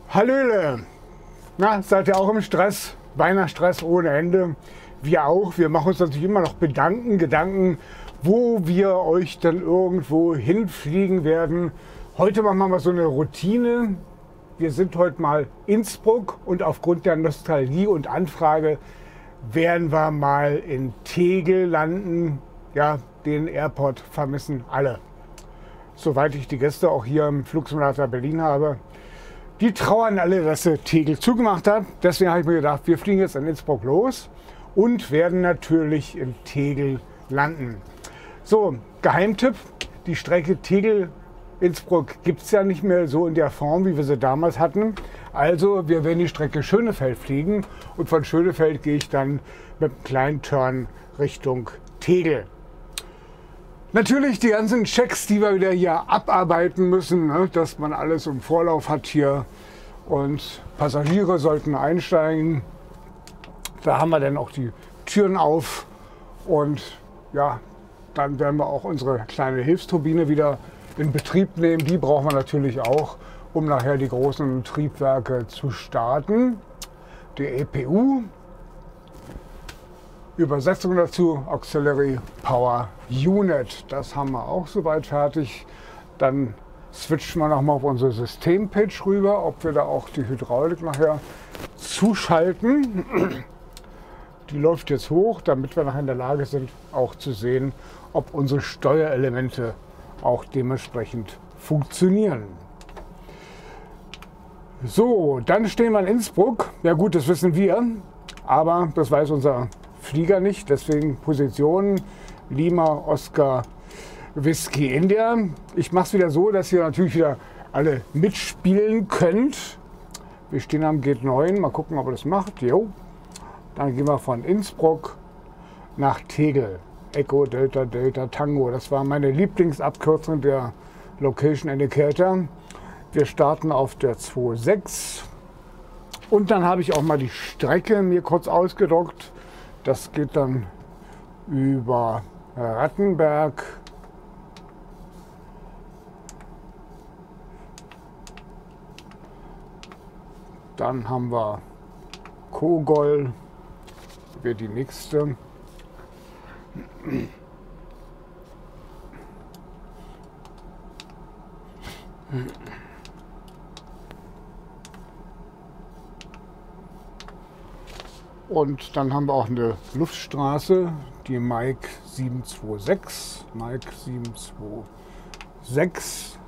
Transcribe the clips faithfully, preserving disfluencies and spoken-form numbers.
Hallöle! Na, seid ihr auch im Stress? Weihnachtsstress ohne Ende? Wir auch. Wir machen uns natürlich immer noch Bedanken, Gedanken, wo wir euch dann irgendwo hinfliegen werden. Heute machen wir mal so eine Routine. Wir sind heute mal Innsbruck und aufgrund der Nostalgie und Anfrage werden wir mal in Tegel landen. Ja, den Airport vermissen alle. Soweit ich die Gäste auch hier im Flugsimulator Berlin habe. Die trauern alle, dass sie Tegel zugemacht hat. Deswegen habe ich mir gedacht, wir fliegen jetzt in Innsbruck los und werden natürlich in Tegel landen. So, Geheimtipp, die Strecke Tegel-Innsbruck gibt es ja nicht mehr so in der Form, wie wir sie damals hatten. Also wir werden die Strecke Schönefeld fliegen und von Schönefeld gehe ich dann mit einem kleinen Turn Richtung Tegel. Natürlich die ganzen Checks, die wir wieder hier abarbeiten müssen, ne, dass man alles im Vorlauf hat hier und Passagiere sollten einsteigen. Da haben wir dann auch die Türen auf und ja, dann werden wir auch unsere kleine Hilfsturbine wieder in Betrieb nehmen. Die brauchen wir natürlich auch, um nachher die großen Triebwerke zu starten. Die E P U. Übersetzung dazu, Auxiliary Power Unit. Das haben wir auch soweit fertig. Dann switchen wir nochmal auf unsere Systempage rüber, ob wir da auch die Hydraulik nachher zuschalten. Die läuft jetzt hoch, damit wir nachher in der Lage sind, auch zu sehen, ob unsere Steuerelemente auch dementsprechend funktionieren. So, dann stehen wir in Innsbruck. Ja gut, das wissen wir, aber das weiß unser Flieger nicht, deswegen Position Lima, Oscar, Whisky, India. Ich mache es wieder so, dass ihr natürlich wieder alle mitspielen könnt. Wir stehen am Gate neun, mal gucken, ob er das macht. Jo. Dann gehen wir von Innsbruck nach Tegel. Echo, Delta, Delta, Tango. Das war meine Lieblingsabkürzung der Location Indicator. Wir starten auf der zwei sechs. Und dann habe ich auch mal die Strecke mir kurz ausgedruckt. Das geht dann über Rattenberg, dann haben wir Kogol, wird die nächste. Und dann haben wir auch eine Luftstraße, die Mike sieben zwei sechs. Mike sieben zwei sechs.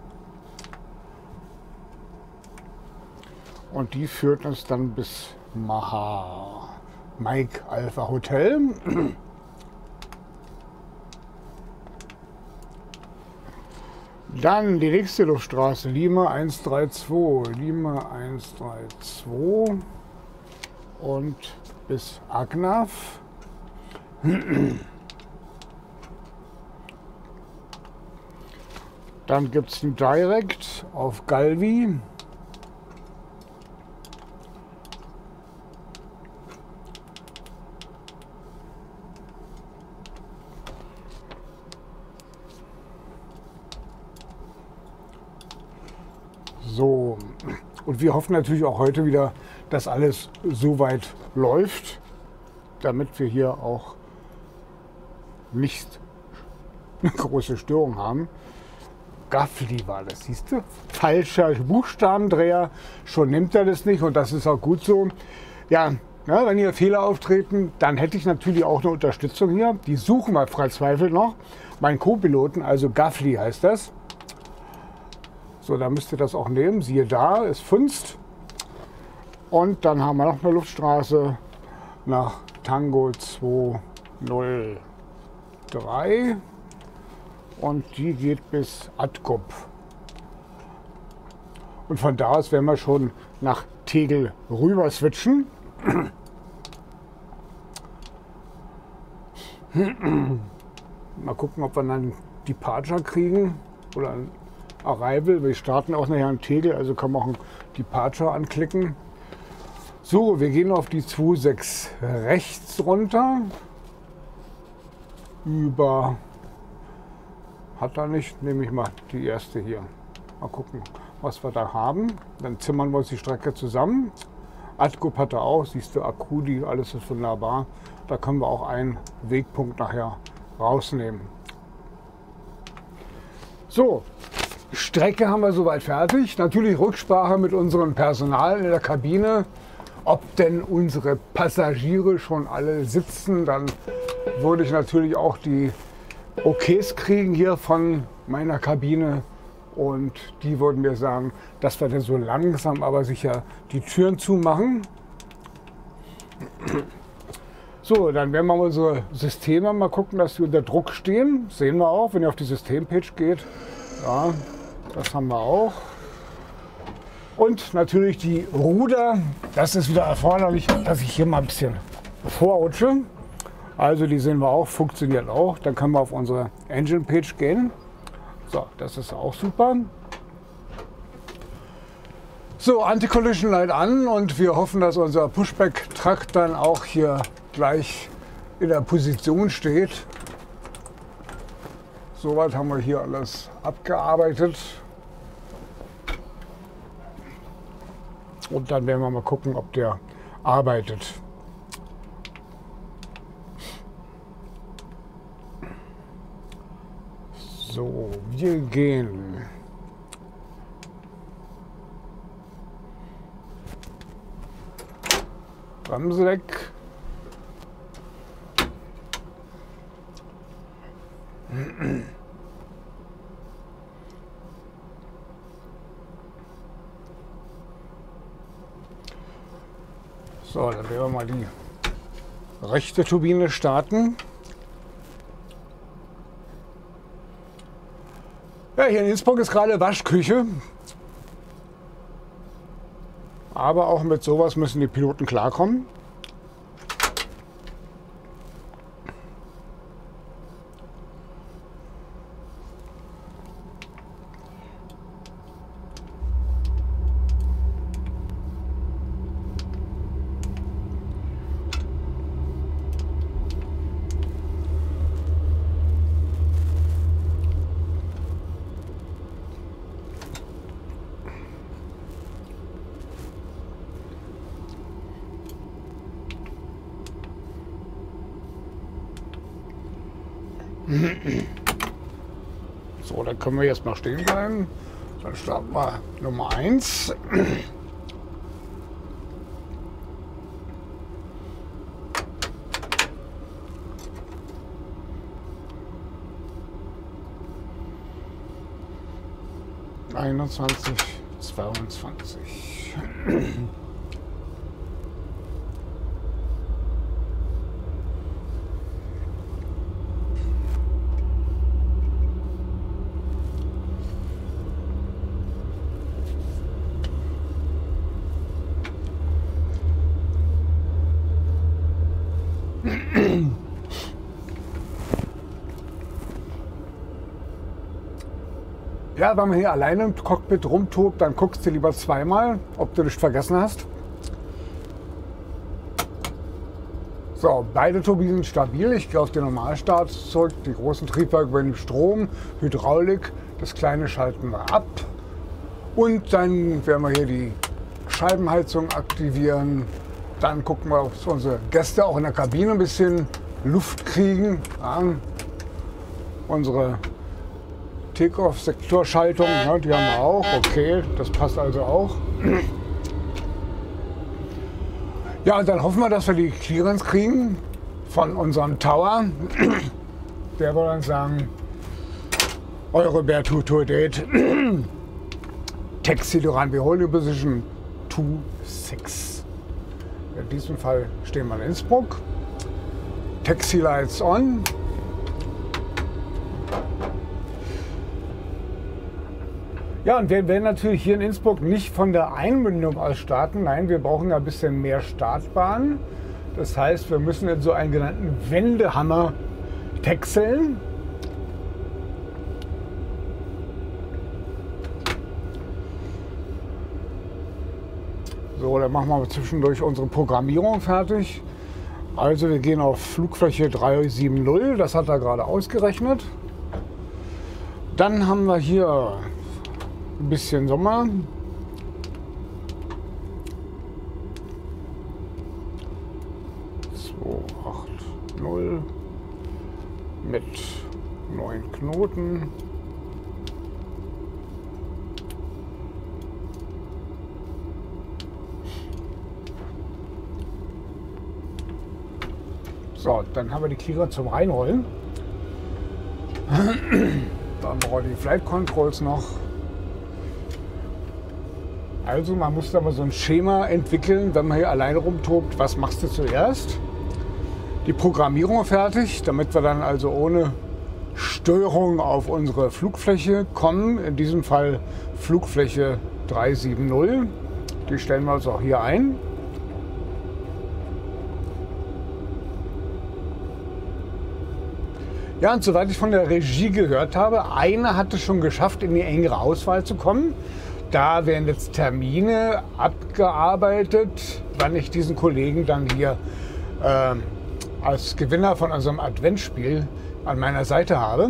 Und die führt uns dann bis Maha. Mike Alpha Hotel. Dann die nächste Luftstraße, Lima eins drei zwei. Lima eins drei zwei. Und bis Agnaf. Dann gibt es ein Direct auf Galvi. So, und wir hoffen natürlich auch heute wieder, dass alles so weit läuft, damit wir hier auch nicht eine große Störung haben. Gaffli war das, siehst du? Falscher Buchstabendreher, schon nimmt er das nicht und das ist auch gut so. Ja, ja, wenn hier Fehler auftreten, dann hätte ich natürlich auch eine Unterstützung hier. Die suchen wir verzweifelt noch. Mein Co-Piloten, also Gaffli heißt das. So, da müsst ihr das auch nehmen. Siehe da, es funzt. Und dann haben wir noch eine Luftstraße nach Tango zwei null drei. Und die geht bis Atkup. Und von da aus werden wir schon nach Tegel rüber switchen. Mal gucken, ob wir dann Departure kriegen oder ein Arrival. Wir starten auch nachher in Tegel, also kann man auch ein Departure anklicken. So, wir gehen auf die zwei sechs rechts runter. Über, hat er nicht, nehme ich mal die erste hier. Mal gucken. was wir da haben. Dann zimmern wir uns die Strecke zusammen. Adgup hat er auch, siehst du, Akudi, alles ist wunderbar. Da können wir auch einen Wegpunkt nachher rausnehmen. So, Strecke haben wir soweit fertig. Natürlich Rücksprache mit unserem Personal in der Kabine, ob denn unsere Passagiere schon alle sitzen. Dann würde ich natürlich auch die Okays kriegen hier von meiner Kabine. Und die würden mir sagen, dass wir dann so langsam aber sicher die Türen zumachen. So, dann werden wir unsere Systeme mal gucken, dass die unter Druck stehen. Sehen wir auch, wenn ihr auf die Systempage geht. Ja, das haben wir auch. Und natürlich die Ruder. Das ist wieder erforderlich, dass ich hier mal ein bisschen vorrutsche. Also die sehen wir auch, funktioniert auch. Dann können wir auf unsere Engine Page gehen. So, das ist auch super. So, Anti-Collision Light an und wir hoffen, dass unser Pushback-Truck dann auch hier gleich in der Position steht. Soweit haben wir hier alles abgearbeitet. Und dann werden wir mal gucken, ob der arbeitet. So, wir gehen. Bremse weg. So, dann werden wir mal die rechte Turbine starten. Ja, hier in Innsbruck ist gerade Waschküche. Aber auch mit sowas müssen die Piloten klarkommen. So, dann können wir jetzt mal stehen bleiben. Dann starten wir Nummer eins. einundzwanzig, zweiundzwanzig. Ja, wenn man hier alleine im Cockpit rumtobt, dann guckst du lieber zweimal, ob du nicht vergessen hast. So, beide Turbinen sind stabil. Ich gehe auf den Normalstart zurück. Die großen Triebwerke übernehmen Strom, Hydraulik. Das kleine schalten wir ab. Und dann werden wir hier die Scheibenheizung aktivieren. Dann gucken wir, ob unsere Gäste auch in der Kabine ein bisschen Luft kriegen. Ja, unsere Takeoff-Sektorschaltung, ja, die haben wir auch. Okay, das passt also auch. Ja, und dann hoffen wir, dass wir die Clearance kriegen von unserem Tower. Der wird dann sagen, eure Bear two to eight, Taxi to Runway Holding Position two six. In diesem Fall stehen wir in Innsbruck. Taxi Lights on. Ja, und wir werden natürlich hier in Innsbruck nicht von der Einmündung aus starten. Nein, wir brauchen ein bisschen mehr Startbahn. Das heißt, wir müssen in so einen genannten Wendehammer texeln. So, dann machen wir zwischendurch unsere Programmierung fertig. Also wir gehen auf Flugfläche drei sieben null, das hat er gerade ausgerechnet. Dann haben wir hier ein bisschen Sommer. zwei acht null mit neun Knoten. So, dann haben wir die Kierer zum Reinrollen. Dann brauchen wir die Flight Controls noch. Also man muss da mal so ein Schema entwickeln, wenn man hier alleine rumtobt. Was machst du zuerst? Die Programmierung fertig, damit wir dann also ohne Störung auf unsere Flugfläche kommen. In diesem Fall Flugfläche drei sieben null. Die stellen wir uns auch hier ein. Ja, und soweit ich von der Regie gehört habe, einer hat es schon geschafft, in die engere Auswahl zu kommen. Da werden jetzt Termine abgearbeitet, wann ich diesen Kollegen dann hier äh, als Gewinner von unserem Adventsspiel an meiner Seite habe.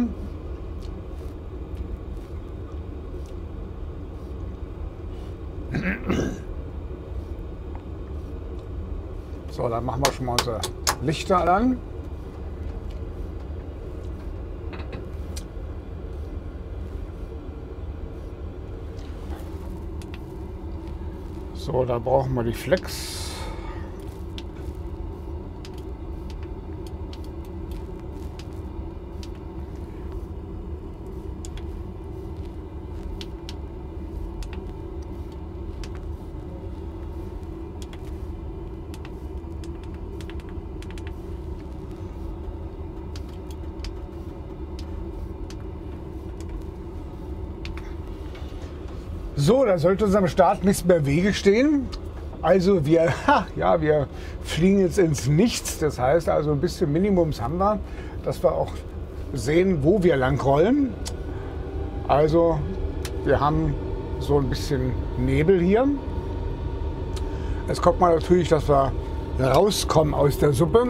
So, dann machen wir schon mal unsere Lichter an. So, da brauchen wir die Flex. So, da sollte uns am Start nichts mehr im Wege stehen. Also wir, ha, ja, wir fliegen jetzt ins Nichts. Das heißt also ein bisschen Minimums haben wir, dass wir auch sehen, wo wir lang rollen. Also wir haben so ein bisschen Nebel hier. Jetzt gucken wir natürlich, dass wir rauskommen aus der Suppe.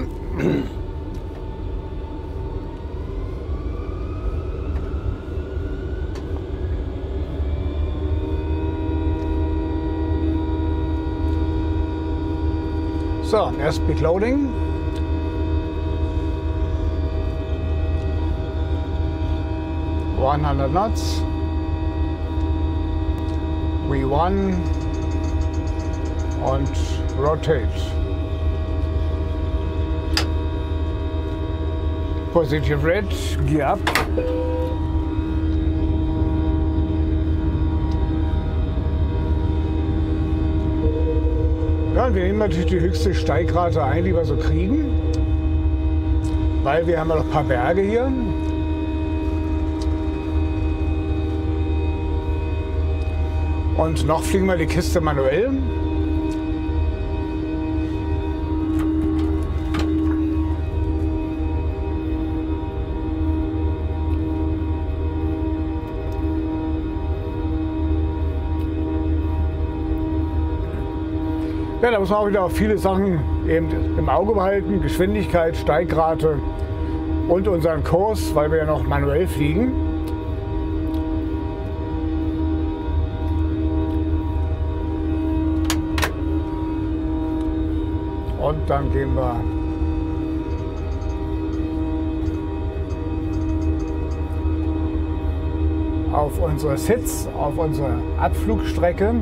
So, Airspeed Loading. hundert knots. V eins und rotate. Positive red, gear up. Ja, wir nehmen natürlich die höchste Steigrate ein, die wir so kriegen, weil wir haben ja noch ein paar Berge hier. Und noch fliegen wir die Kiste manuell. Ja, da muss man auch wieder auf viele Sachen eben im Auge behalten. Geschwindigkeit, Steigrate und unseren Kurs, weil wir ja noch manuell fliegen. Und dann gehen wir auf unsere Sits, auf unsere Abflugstrecke.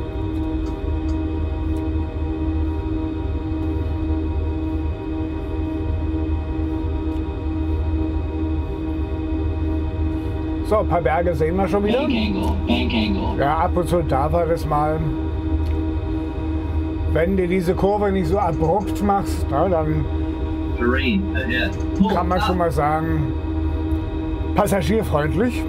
So, ein paar Berge sehen wir schon wieder. Ja, ab und zu darf er das mal. Wenn du diese Kurve nicht so abrupt machst, na, dann kann man schon mal sagen, passagierfreundlich.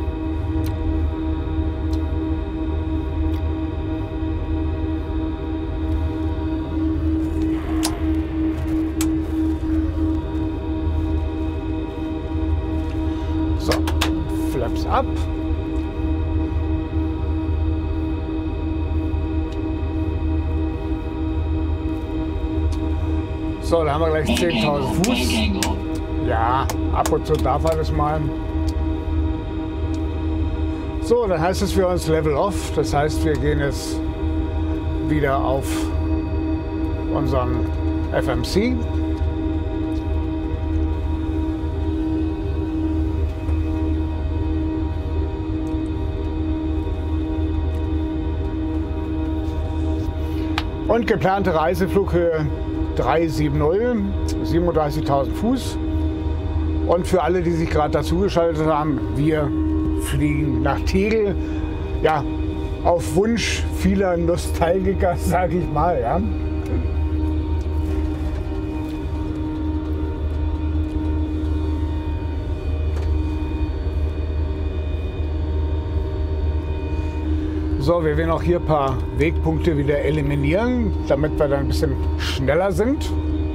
So, Flaps ab. So, da haben wir gleich zehntausend Fuß. Ja, ab und zu darf er das mal. So, dann heißt es für uns Level Off. Das heißt, wir gehen jetzt wieder auf unseren F M C. Und geplante Reiseflughöhe dreihundertsiebzig, siebenunddreißigtausend Fuß. Und für alle, die sich gerade dazugeschaltet haben, wir fliegen nach Tegel. Ja, auf Wunsch vieler Nostalgiker, sage ich mal. Ja. So, wir werden auch hier ein paar Wegpunkte wieder eliminieren, damit wir dann ein bisschen schneller sind.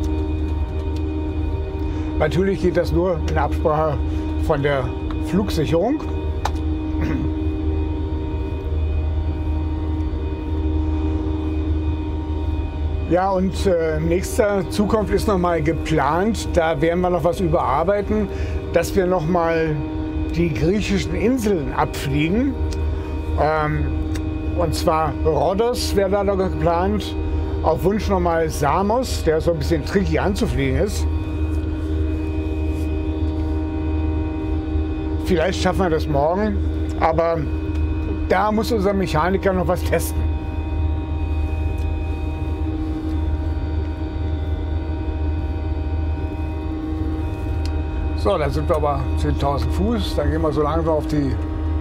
Natürlich geht das nur in Absprache von der Flugsicherung. Ja, und äh, in nächster Zukunft ist noch mal geplant, da werden wir noch was überarbeiten, dass wir noch mal die griechischen Inseln abfliegen. Ähm, Und zwar Rhodos wäre da noch geplant, auf Wunsch nochmal Samos, der so ein bisschen tricky anzufliegen ist. Vielleicht schaffen wir das morgen, aber da muss unser Mechaniker noch was testen. So, da sind wir aber zehntausend Fuß, dann gehen wir so langsam auf die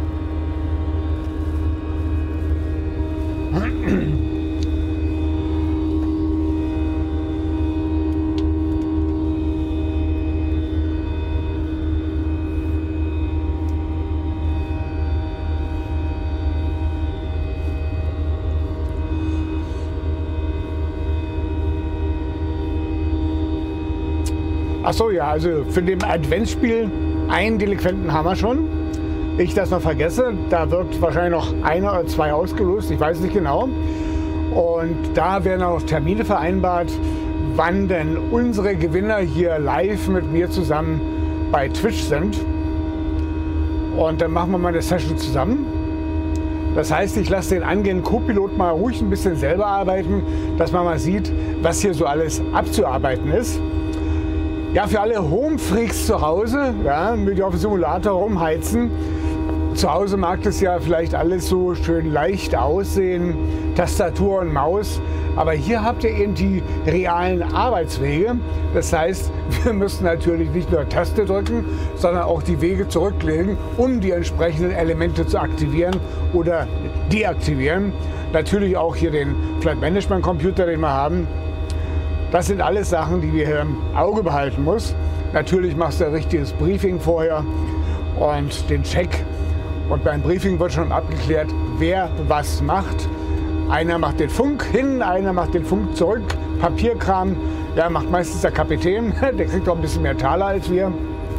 Ach so, ja, also für dem Adventsspiel einen Delinquenten haben wir schon. Ich das noch vergesse, da wird wahrscheinlich noch einer oder zwei ausgelost, ich weiß nicht genau. Und da werden auch Termine vereinbart, wann denn unsere Gewinner hier live mit mir zusammen bei Twitch sind. Und dann machen wir mal eine Session zusammen. Das heißt, ich lasse den angehenden Co-Pilot mal ruhig ein bisschen selber arbeiten, dass man mal sieht, was hier so alles abzuarbeiten ist. Ja, für alle Home-Freaks zu Hause, ja, mit auf dem Simulator rumheizen. Zu Hause mag das ja vielleicht alles so schön leicht aussehen, Tastatur und Maus. Aber hier habt ihr eben die realen Arbeitswege. Das heißt, wir müssen natürlich nicht nur Taste drücken, sondern auch die Wege zurücklegen, um die entsprechenden Elemente zu aktivieren oder deaktivieren. Natürlich auch hier den Flight Management Computer, den wir haben. Das sind alles Sachen, die wir hier im Auge behalten muss. Natürlich machst du ein richtiges Briefing vorher und den Check. Und beim Briefing wird schon abgeklärt, wer was macht. Einer macht den Funk hin, einer macht den Funk zurück. Papierkram, ja, macht meistens der Kapitän. Der kriegt auch ein bisschen mehr Taler als wir.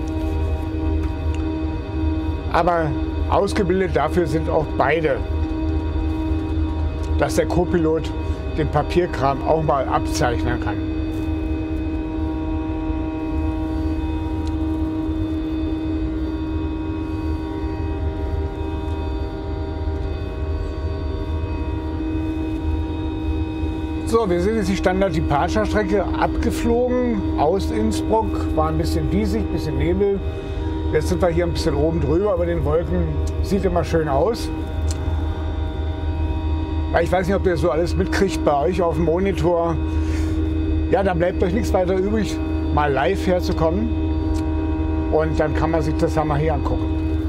Aber ausgebildet dafür sind auch beide, dass der Co-Pilot den Papierkram auch mal abzeichnen kann. So, wir sind jetzt die Standard-Departure-Strecke abgeflogen aus Innsbruck. War ein bisschen diesig, ein bisschen Nebel. Jetzt sind wir hier ein bisschen oben drüber über den Wolken. Sieht immer schön aus. Ich weiß nicht, ob ihr so alles mitkriegt bei euch auf dem Monitor. Ja, da bleibt euch nichts weiter übrig, mal live herzukommen. Und dann kann man sich das mal hier angucken.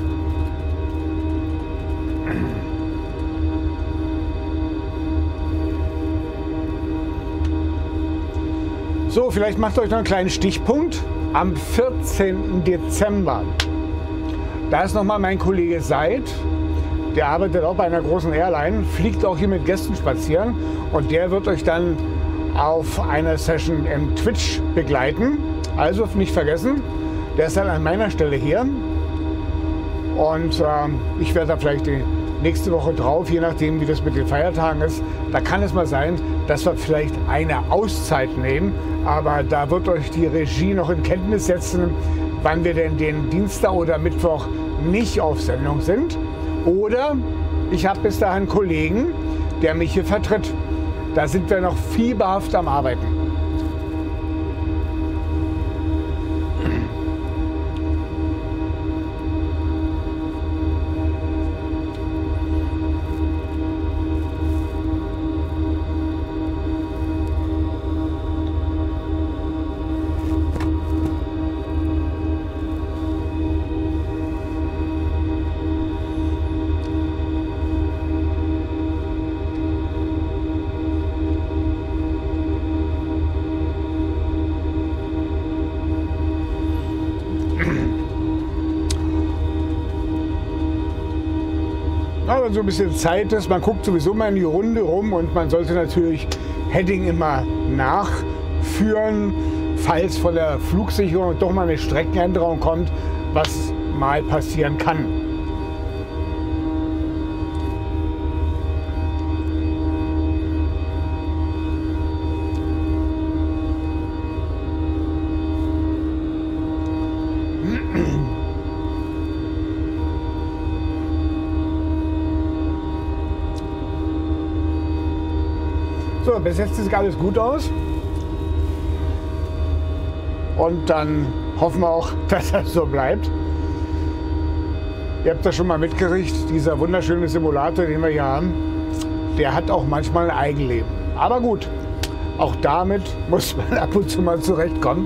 So, vielleicht macht euch noch einen kleinen Stichpunkt. Am vierzehnten Dezember, da ist nochmal mein Kollege Seid. Der arbeitet auch bei einer großen Airline, fliegt auch hier mit Gästen spazieren und der wird euch dann auf einer Session im Twitch begleiten. Also nicht vergessen, der ist dann an meiner Stelle hier und äh, ich werde da vielleicht die nächste Woche drauf, je nachdem wie das mit den Feiertagen ist. Da kann es mal sein, dass wir vielleicht eine Auszeit nehmen, aber da wird euch die Regie noch in Kenntnis setzen, wann wir denn den Dienstag oder Mittwoch nicht auf Sendung sind. Oder ich habe bis dahin einen Kollegen, der mich hier vertritt. Da sind wir noch fieberhaft am Arbeiten. Wenn so ein bisschen Zeit ist, man guckt sowieso mal in die Runde rum und man sollte natürlich Heading immer nachführen, falls von der Flugsicherung doch mal eine Streckenänderung kommt, was mal passieren kann. So, bis jetzt sieht alles gut aus. Und dann hoffen wir auch, dass das so bleibt. Ihr habt das schon mal mitgekriegt, dieser wunderschöne Simulator, den wir hier haben, der hat auch manchmal ein Eigenleben. Aber gut, auch damit muss man ab und zu mal zurechtkommen.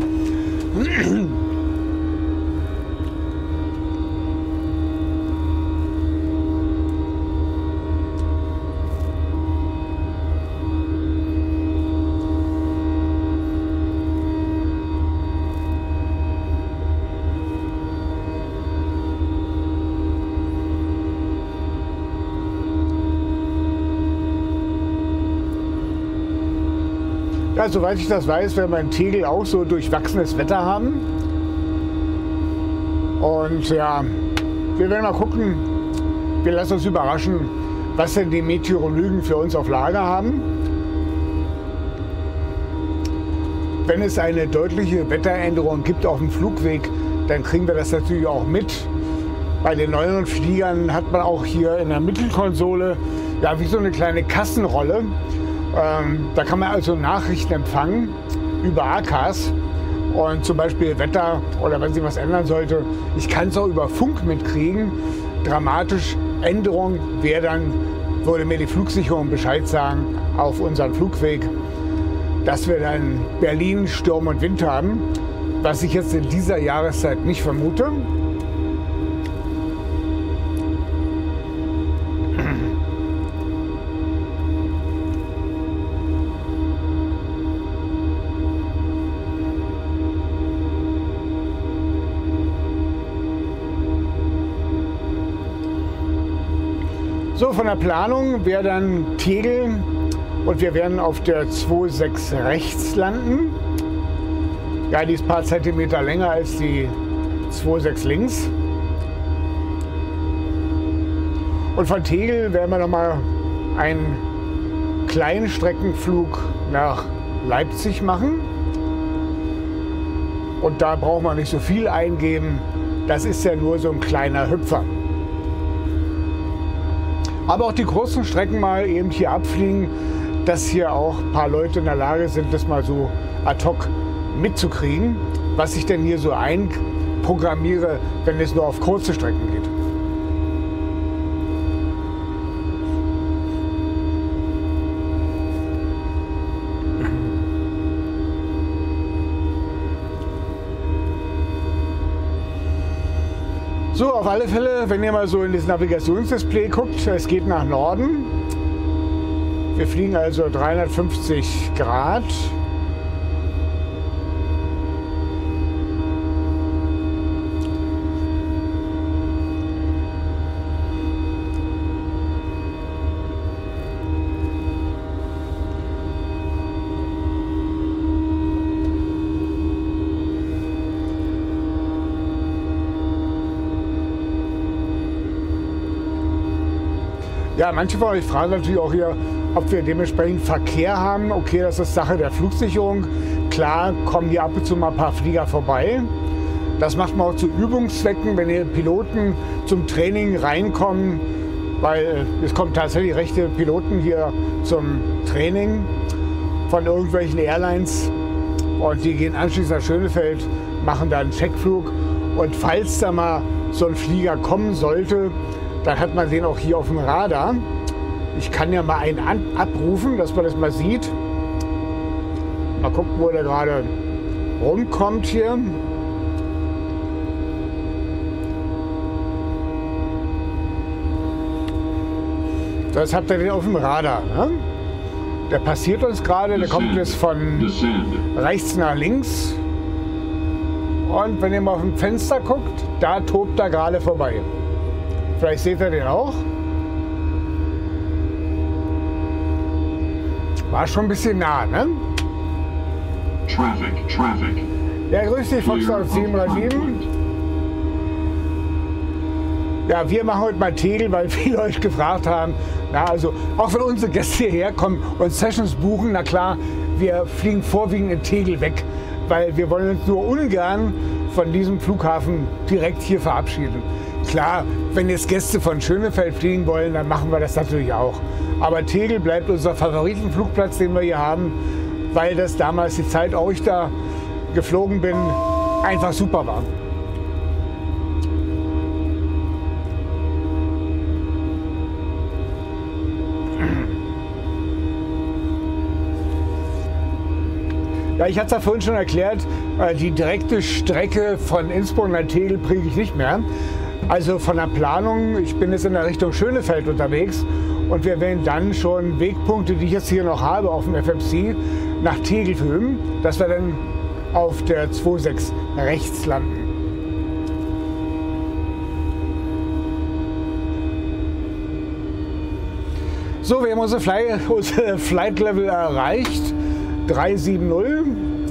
Ja, soweit ich das weiß, werden wir in Tegel auch so durchwachsenes Wetter haben. Und ja, wir werden mal gucken, wir lassen uns überraschen, was denn die Meteorologen für uns auf Lager haben. Wenn es eine deutliche Wetteränderung gibt auf dem Flugweg, dann kriegen wir das natürlich auch mit. Bei den neueren Fliegern hat man auch hier in der Mittelkonsole ja wie so eine kleine Kassenrolle. Ähm, da kann man also Nachrichten empfangen über A K As und zum Beispiel Wetter oder wenn sich was ändern sollte. Ich kann es auch über Funk mitkriegen. Dramatisch Änderung wäre dann, würde mir die Flugsicherung Bescheid sagen auf unseren Flugweg, dass wir dann Berlin Sturm und Wind haben, was ich jetzt in dieser Jahreszeit nicht vermute. So, von der Planung wäre dann Tegel und wir werden auf der zwei sechs rechts landen. Ja, die ist ein paar Zentimeter länger als die zwei sechs links. Und von Tegel werden wir nochmal einen kleinen Streckenflug nach Leipzig machen. Und da braucht man nicht so viel eingeben. Das ist ja nur so ein kleiner Hüpfer. Aber auch die großen Strecken mal eben hier abfliegen, dass hier auch ein paar Leute in der Lage sind, das mal so ad hoc mitzukriegen, was ich denn hier so einprogrammiere, wenn es nur auf kurze Strecken geht. So, auf alle Fälle, wenn ihr mal so in das Navigationsdisplay guckt, es geht nach Norden. Wir fliegen also dreihundertfünfzig Grad. Ja, manche von euch fragen natürlich auch hier, ob wir dementsprechend Verkehr haben. Okay, das ist Sache der Flugsicherung. Klar kommen hier ab und zu mal ein paar Flieger vorbei. Das macht man auch zu Übungszwecken, wenn die Piloten zum Training reinkommen, weil es kommen tatsächlich rechte Piloten hier zum Training von irgendwelchen Airlines und die gehen anschließend nach Schönefeld, machen da einen Checkflug und falls da mal so ein Flieger kommen sollte, dann hat man den auch hier auf dem Radar. Ich kann ja mal einen abrufen, dass man das mal sieht. Mal gucken, wo der gerade rumkommt hier. Das habt ihr den auf dem Radar. Ne? Der passiert uns gerade, der kommt jetzt von rechts nach links. Und wenn ihr mal auf dem Fenster guckt, da tobt er gerade vorbei. Vielleicht seht ihr den auch. War schon ein bisschen nah, ne? Traffic, traffic. Ja, grüß dich, Foxtrot sieben drei sieben. Ja, wir machen heute mal Tegel, weil viele euch gefragt haben. Na, also, auch wenn unsere Gäste hierher kommen und Sessions buchen, na klar, wir fliegen vorwiegend in Tegel weg, weil wir wollen uns nur ungern von diesem Flughafen direkt hier verabschieden. Klar, wenn jetzt Gäste von Schönefeld fliegen wollen, dann machen wir das natürlich auch. Aber Tegel bleibt unser Favoritenflugplatz, den wir hier haben, weil das damals die Zeit, auch ich da geflogen bin, einfach super war. Ja, ich hatte es ja vorhin schon erklärt, die direkte Strecke von Innsbruck nach Tegel kriege ich nicht mehr. Also von der Planung, ich bin jetzt in der Richtung Schönefeld unterwegs und wir werden dann schon Wegpunkte, die ich jetzt hier noch habe auf dem F M C, nach Tegel filmen, dass wir dann auf der zwei sechs rechts landen. So, wir haben unsere Flight, unsere Flight Level erreicht, drei sieben null.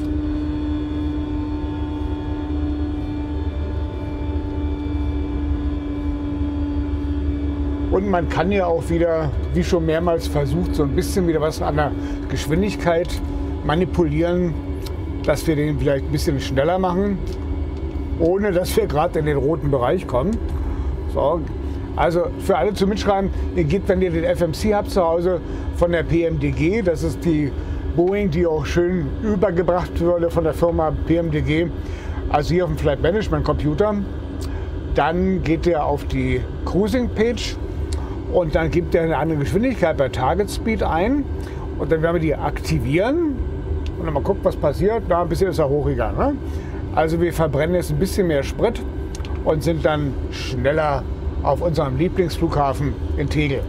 Und man kann ja auch wieder, wie schon mehrmals versucht, so ein bisschen wieder was an der Geschwindigkeit manipulieren, dass wir den vielleicht ein bisschen schneller machen, ohne dass wir gerade in den roten Bereich kommen. So. Also für alle zum Mitschreiben, ihr geht, wenn ihr den F M C habt zu Hause, von der P M D G, das ist die Boeing, die auch schön übergebracht wurde von der Firma P M D G, also hier auf dem Flight Management Computer, dann geht ihr auf die Cruising Page und dann gibt ihr eine andere Geschwindigkeit bei Target Speed ein und dann werden wir die aktivieren und dann mal gucken, was passiert. Na, ein bisschen ist er hochgegangen. Ne? Also wir verbrennen jetzt ein bisschen mehr Sprit und sind dann schneller auf unserem Lieblingsflughafen in Tegel.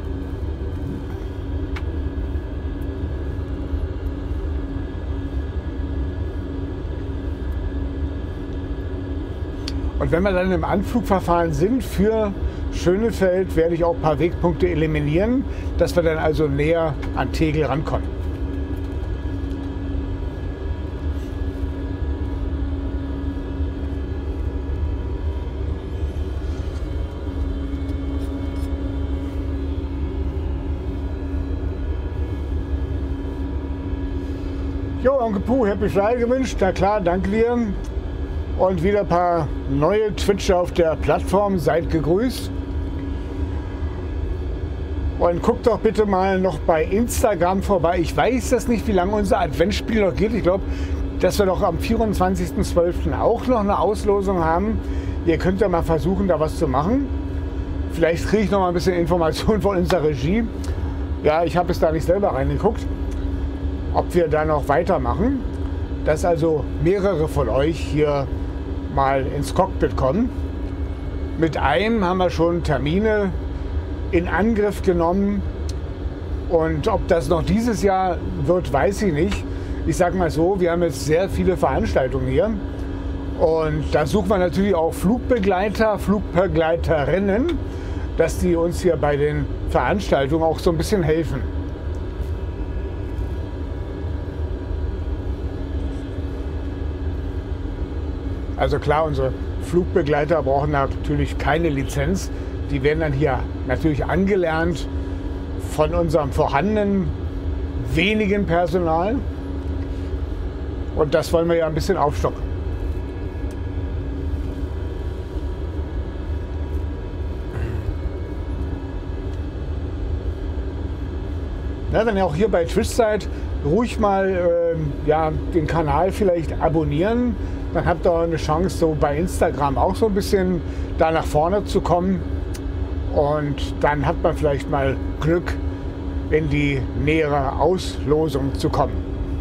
Und wenn wir dann im Anflugverfahren sind für Schönefeld, werde ich auch ein paar Wegpunkte eliminieren, dass wir dann also näher an Tegel rankommen. Jo, Onkel Puh, Happy Fly gewünscht. Na klar, danke dir. Und wieder ein paar neue Twitcher auf der Plattform. Seid gegrüßt. Und guckt doch bitte mal noch bei Instagram vorbei. Ich weiß das nicht, wie lange unser Adventsspiel noch geht. Ich glaube, dass wir doch am vierundzwanzigsten zwölften auch noch eine Auslosung haben. Ihr könnt ja mal versuchen, da was zu machen. Vielleicht kriege ich noch mal ein bisschen Informationen von unserer Regie. Ja, ich habe es da nicht selber reingeguckt, ob wir da noch weitermachen, dass also mehrere von euch hier mal ins Cockpit kommen. Mit einem haben wir schon Termine in Angriff genommen und ob das noch dieses Jahr wird, weiß ich nicht. Ich sage mal so, wir haben jetzt sehr viele Veranstaltungen hier und da suchen wir natürlich auch Flugbegleiter, Flugbegleiterinnen, dass die uns hier bei den Veranstaltungen auch so ein bisschen helfen. Also klar, unsere Flugbegleiter brauchen natürlich keine Lizenz. Die werden dann hier natürlich angelernt von unserem vorhandenen wenigen Personal. Und das wollen wir ja ein bisschen aufstocken. Na, wenn ihr auch hier bei Twitch seid, ruhig mal äh, ja, den Kanal vielleicht abonnieren. Dann habt ihr eine Chance, so bei Instagram auch so ein bisschen da nach vorne zu kommen. Und dann hat man vielleicht mal Glück, in die nähere Auslosung zu kommen.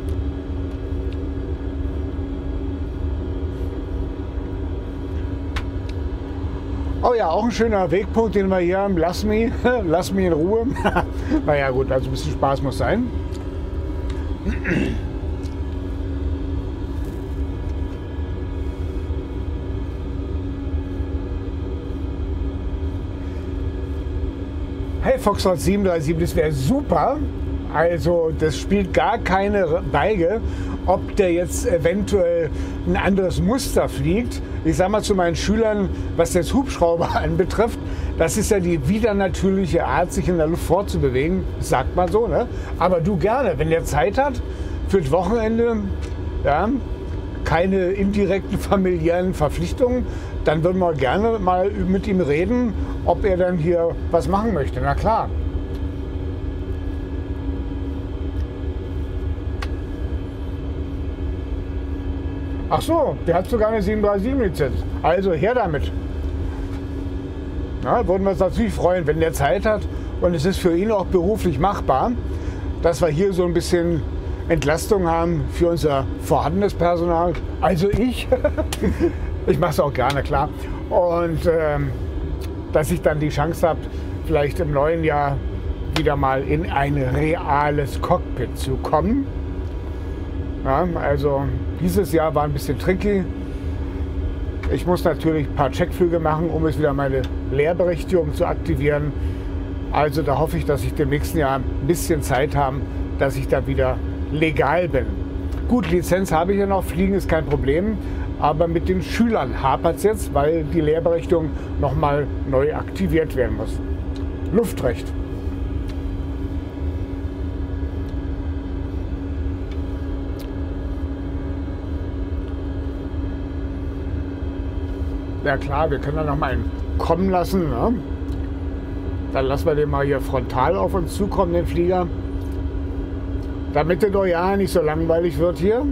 Oh ja, auch ein schöner Wegpunkt, den wir hier haben. Lass mich, lass mich in Ruhe. Naja gut, also ein bisschen Spaß muss sein. Hey Foxtrot sieben drei sieben, das wäre super. Also das spielt gar keine Geige, ob der jetzt eventuell ein anderes Muster fliegt. Ich sage mal zu meinen Schülern, was das Hubschrauber anbetrifft, das ist ja die widernatürliche Art, sich in der Luft fortzubewegen, sagt man so, ne? Aber du gerne, wenn der Zeit hat, für das Wochenende, ja, keine indirekten familiären Verpflichtungen, dann würden wir gerne mal mit ihm reden, ob er dann hier was machen möchte. Na klar. Ach so, der hat sogar eine sieben drei sieben Lizenz. Also her damit. Ja, würden wir uns natürlich freuen, wenn der Zeit hat und es ist für ihn auch beruflich machbar, dass wir hier so ein bisschen Entlastung haben für unser vorhandenes Personal. Also ich. Ich mache es auch gerne, klar. Und ähm, dass ich dann die Chance habe, vielleicht im neuen Jahr wieder mal in ein reales Cockpit zu kommen. Ja, also dieses Jahr war ein bisschen tricky. Ich muss natürlich ein paar Checkflüge machen, um jetzt wieder meine Lehrberechtigung zu aktivieren. Also da hoffe ich, dass ich dem nächsten Jahr ein bisschen Zeit habe, dass ich da wieder legal bin. Gut, Lizenz habe ich ja noch, Fliegen ist kein Problem. Aber mit den Schülern hapert es jetzt, weil die Lehrberechtigung nochmal neu aktiviert werden muss. Luftrecht. Ja klar, wir können da noch mal einen kommen lassen. Ne? Dann lassen wir den mal hier frontal auf uns zukommen, den Flieger. Damit der doch ja nicht so langweilig wird hier.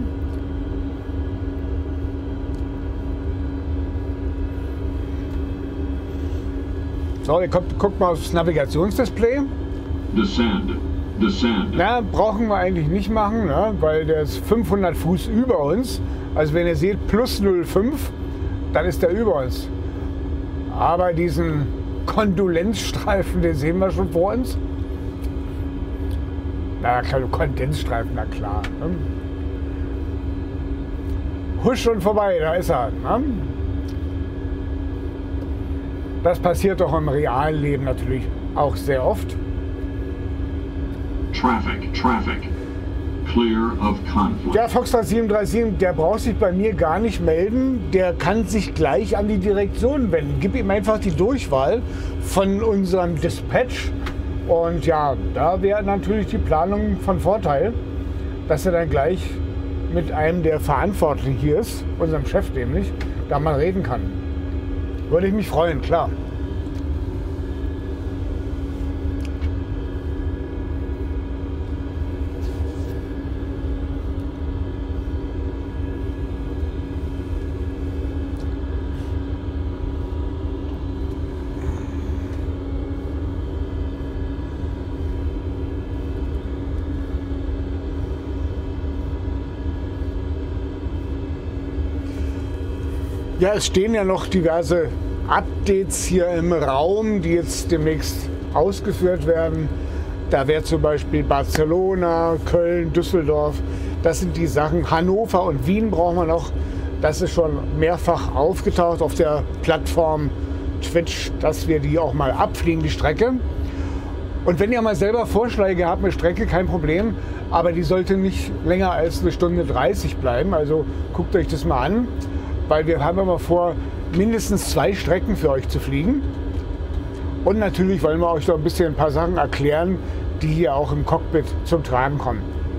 So, ihr guckt, guckt mal aufs Navigationsdisplay. Descend. Descend. Na, brauchen wir eigentlich nicht machen, ne? Weil der ist fünfhundert Fuß über uns. Also wenn ihr seht plus null Komma fünf, dann ist der über uns. Aber diesen Kondolenzstreifen, den sehen wir schon vor uns. Na klar, Kondensstreifen, na klar. Ne? Husch und vorbei, da ist er. Ne? Das passiert doch im realen Leben natürlich auch sehr oft. Traffic, traffic. Clear of conflict. Der Foxtrot sieben drei sieben, der braucht sich bei mir gar nicht melden. Der kann sich gleich an die Direktion wenden. Gib ihm einfach die Durchwahl von unserem Dispatch. Und ja, da wäre natürlich die Planung von Vorteil, dass er dann gleich mit einem der Verantwortlichen hier ist, unserem Chef nämlich, da mal reden kann. Würde ich mich freuen, klar. Ja, es stehen ja noch diverse Updates hier im Raum, die jetzt demnächst ausgeführt werden. Da wäre zum Beispiel Barcelona, Köln, Düsseldorf. Das sind die Sachen. Hannover und Wien brauchen wir noch. Das ist schon mehrfach aufgetaucht auf der Plattform Twitch, dass wir die auch mal abfliegen, die Strecke. Und wenn ihr mal selber Vorschläge habt mit Strecke, kein Problem. Aber die sollte nicht länger als eine Stunde dreißig bleiben. Also guckt euch das mal an. Weil wir haben immer vor, mindestens zwei Strecken für euch zu fliegen. Und natürlich wollen wir euch noch ein bisschen ein paar Sachen erklären, die hier auch im Cockpit zum Tragen kommen.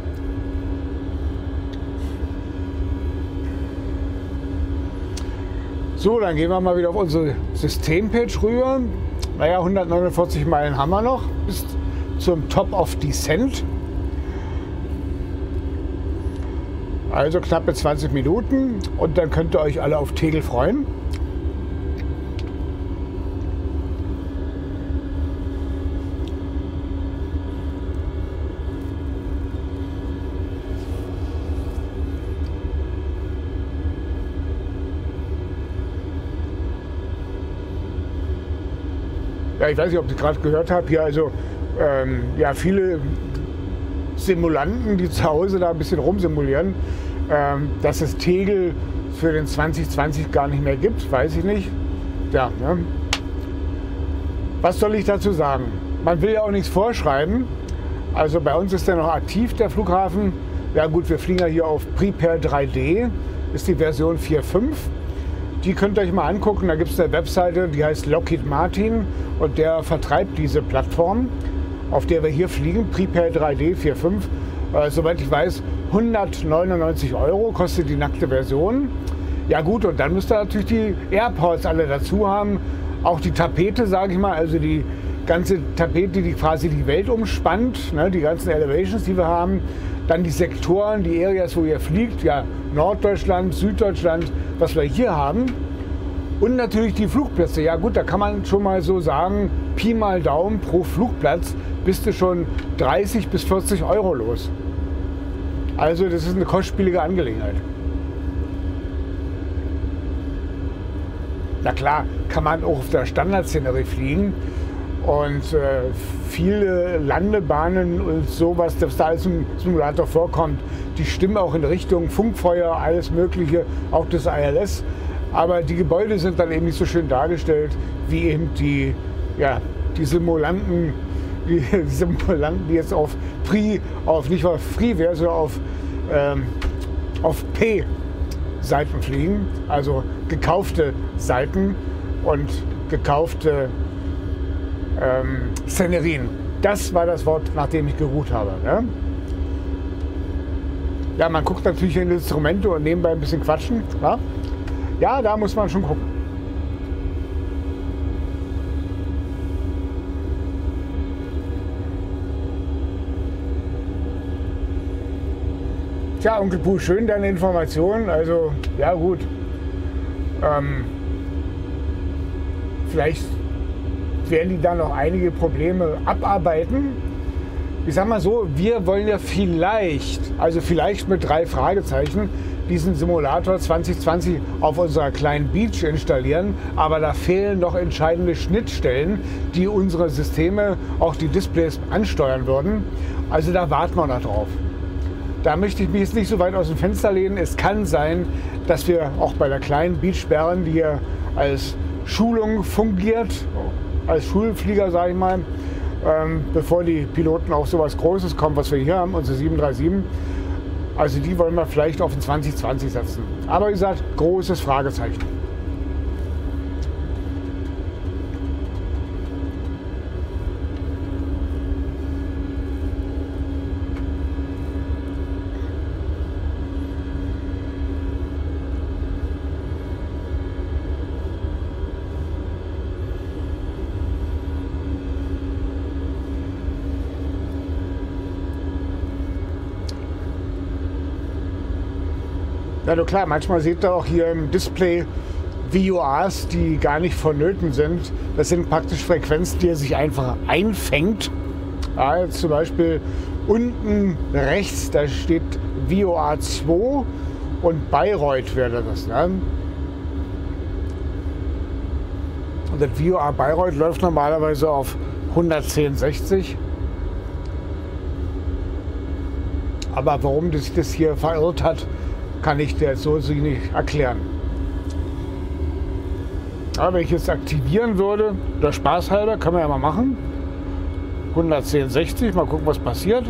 So, dann gehen wir mal wieder auf unsere Systempage rüber. Naja, hundertneunundvierzig Meilen haben wir noch bis zum Top of Descent. Also knappe zwanzig Minuten und dann könnt ihr euch alle auf Tegel freuen. Ja, ich weiß nicht, ob ich gerade gehört habe, hier also ähm, ja, viele Simulanten, die zu Hause da ein bisschen rumsimulieren, ähm, dass es Tegel für den zwanzig zwanzig gar nicht mehr gibt, weiß ich nicht. Ja, ne? Was soll ich dazu sagen? Man will ja auch nichts vorschreiben. Also bei uns ist der noch aktiv, der Flughafen. Ja gut, wir fliegen ja hier auf Prepare drei D, ist die Version vier Punkt fünf. Die könnt ihr euch mal angucken, da gibt es eine Webseite, die heißt Lockheed Martin und der vertreibt diese Plattform, auf der wir hier fliegen, Prepare drei D vier Punkt fünf. Äh, soweit ich weiß, hundertneunundneunzig Euro kostet die nackte Version. Ja gut, und dann müsst ihr natürlich die AirPods alle dazu haben, auch die Tapete, sage ich mal, also die ganze Tapete, die quasi die Welt umspannt, ne, die ganzen Elevations, die wir haben, dann die Sektoren, die Areas, wo ihr fliegt, ja, Norddeutschland, Süddeutschland, was wir hier haben. Und natürlich die Flugplätze. Ja gut, da kann man schon mal so sagen, Pi mal Daumen pro Flugplatz bist du schon dreißig bis vierzig Euro los. Also das ist eine kostspielige Angelegenheit. Na klar, kann man auch auf der Standardszenerie fliegen. Und äh, viele Landebahnen und sowas, das da als im Simulator vorkommt, die stimmen auch in Richtung Funkfeuer, alles Mögliche, auch das I L S. Aber die Gebäude sind dann eben nicht so schön dargestellt, wie eben die, ja, die Simulanten, die Simulanten, die jetzt auf Pri, auf nicht auf Freeware, sondern auf, ähm, auf P-Seiten fliegen, also gekaufte Seiten und gekaufte Ähm, Szenerien. Das war das Wort, nach dem ich geruht habe. Ne? Ja, man guckt natürlich in die Instrumente und nebenbei ein bisschen quatschen. Ja, ja, da muss man schon gucken. Tja, Onkel Puh, schön deine Informationen. Also, ja gut. Ähm, vielleicht werden die da noch einige Probleme abarbeiten. Ich sag mal so, wir wollen ja vielleicht, also vielleicht mit drei Fragezeichen, diesen Simulator zwanzig zwanzig auf unserer kleinen Beach installieren, aber da fehlen noch entscheidende Schnittstellen, die unsere Systeme, auch die Displays ansteuern würden. Also da warten wir noch drauf. Da möchte ich mich jetzt nicht so weit aus dem Fenster lehnen. Es kann sein, dass wir auch bei der kleinen Beachsperren, die hier als Schulung fungiert, als Schulflieger, sage ich mal, ähm, bevor die Piloten auf sowas Großes kommen, was wir hier haben, unsere sieben drei sieben. Also die wollen wir vielleicht auf den zwanzig zwanzig setzen. Aber wie gesagt, großes Fragezeichen. Ja, nur klar, manchmal seht ihr auch hier im Display V O Rs, die gar nicht vonnöten sind. Das sind praktisch Frequenzen, die er sich einfach einfängt. Ja, zum Beispiel unten rechts, da steht V O R zwei und Bayreuth wäre das. Ne? Und das V O R Bayreuth läuft normalerweise auf hundertzehn sechzig. Aber warum sich das hier verirrt hat, kann ich dir so nicht erklären. Aber wenn ich jetzt aktivieren würde, der Spaß halber, kann man ja mal machen. hundertzehn sechzig, mal gucken, was passiert.